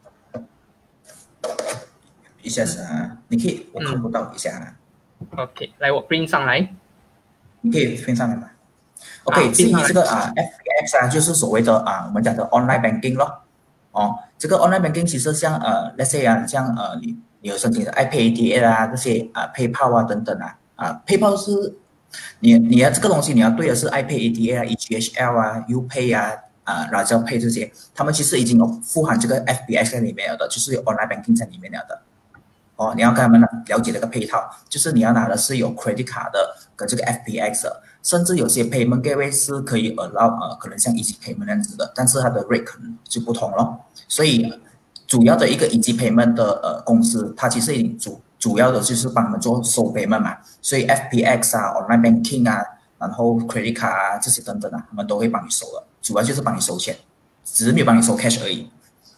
一下子啊，你可以，我看不到一下啊。 嗯、OK， 来我 print 上来， 你可以 print 上来吗？ OK， 至于这个啊 F B X 啊，就是所谓的啊我们讲的 online banking 咯。哦，这个 online banking 其实像呃 ，let's say 啊，像呃你你有申请的 iPay A D S 啊，这些啊 PayPal 啊等等啊，啊 PayPal 是你你要这个东西你要对的是 iPay A D S 啊、E G H L 啊、UPay 啊啊、呃、Razorpay 这些，他们其实已经有富含这个 F B X 在里面了的，就是有 online banking 在里面了的。哦，你要跟他们了解这个配套，就是你要拿的是有 credit 卡的跟这个 F B X 的，甚至有些 payment gateway 是可以 allow 呃，可能像 Easy Payment 那样子的，但是它的 rate 可能就不同咯。所以主要的一个 Easy Payment 的呃公司，它其实已经主主要的就是帮你们做收 payment 嘛，所以 F B X 啊、online banking 啊，然后 credit 卡啊这些等等啊，他们都会帮你收的，主要就是帮你收钱，只是没有帮你收 cash 而已。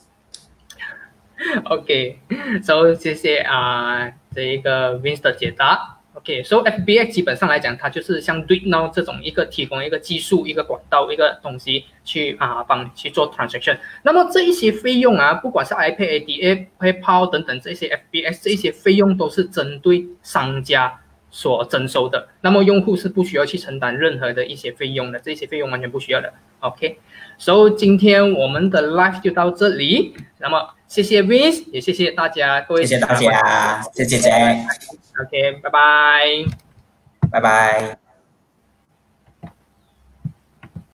OK，so 谢谢啊、呃，这一个 Vince 的解答。OK，so F B X 基本上来讲，它就是像 DuitNow 这种一个提供一个技术、一个管道、一个东西去啊帮你去做 transaction。那么这一些费用啊，不管是 iPay、A D A、PayPal 等等这些 F B X 这一些费用都是针对商家所征收的，那么用户是不需要去承担任何的一些费用的，这些费用完全不需要的。OK，so 今天我们的 live 就到这里，那么谢谢 Vince， 也谢谢大家，各位， 谢谢大家，谢谢 Jack。 OK， 拜拜， 拜拜。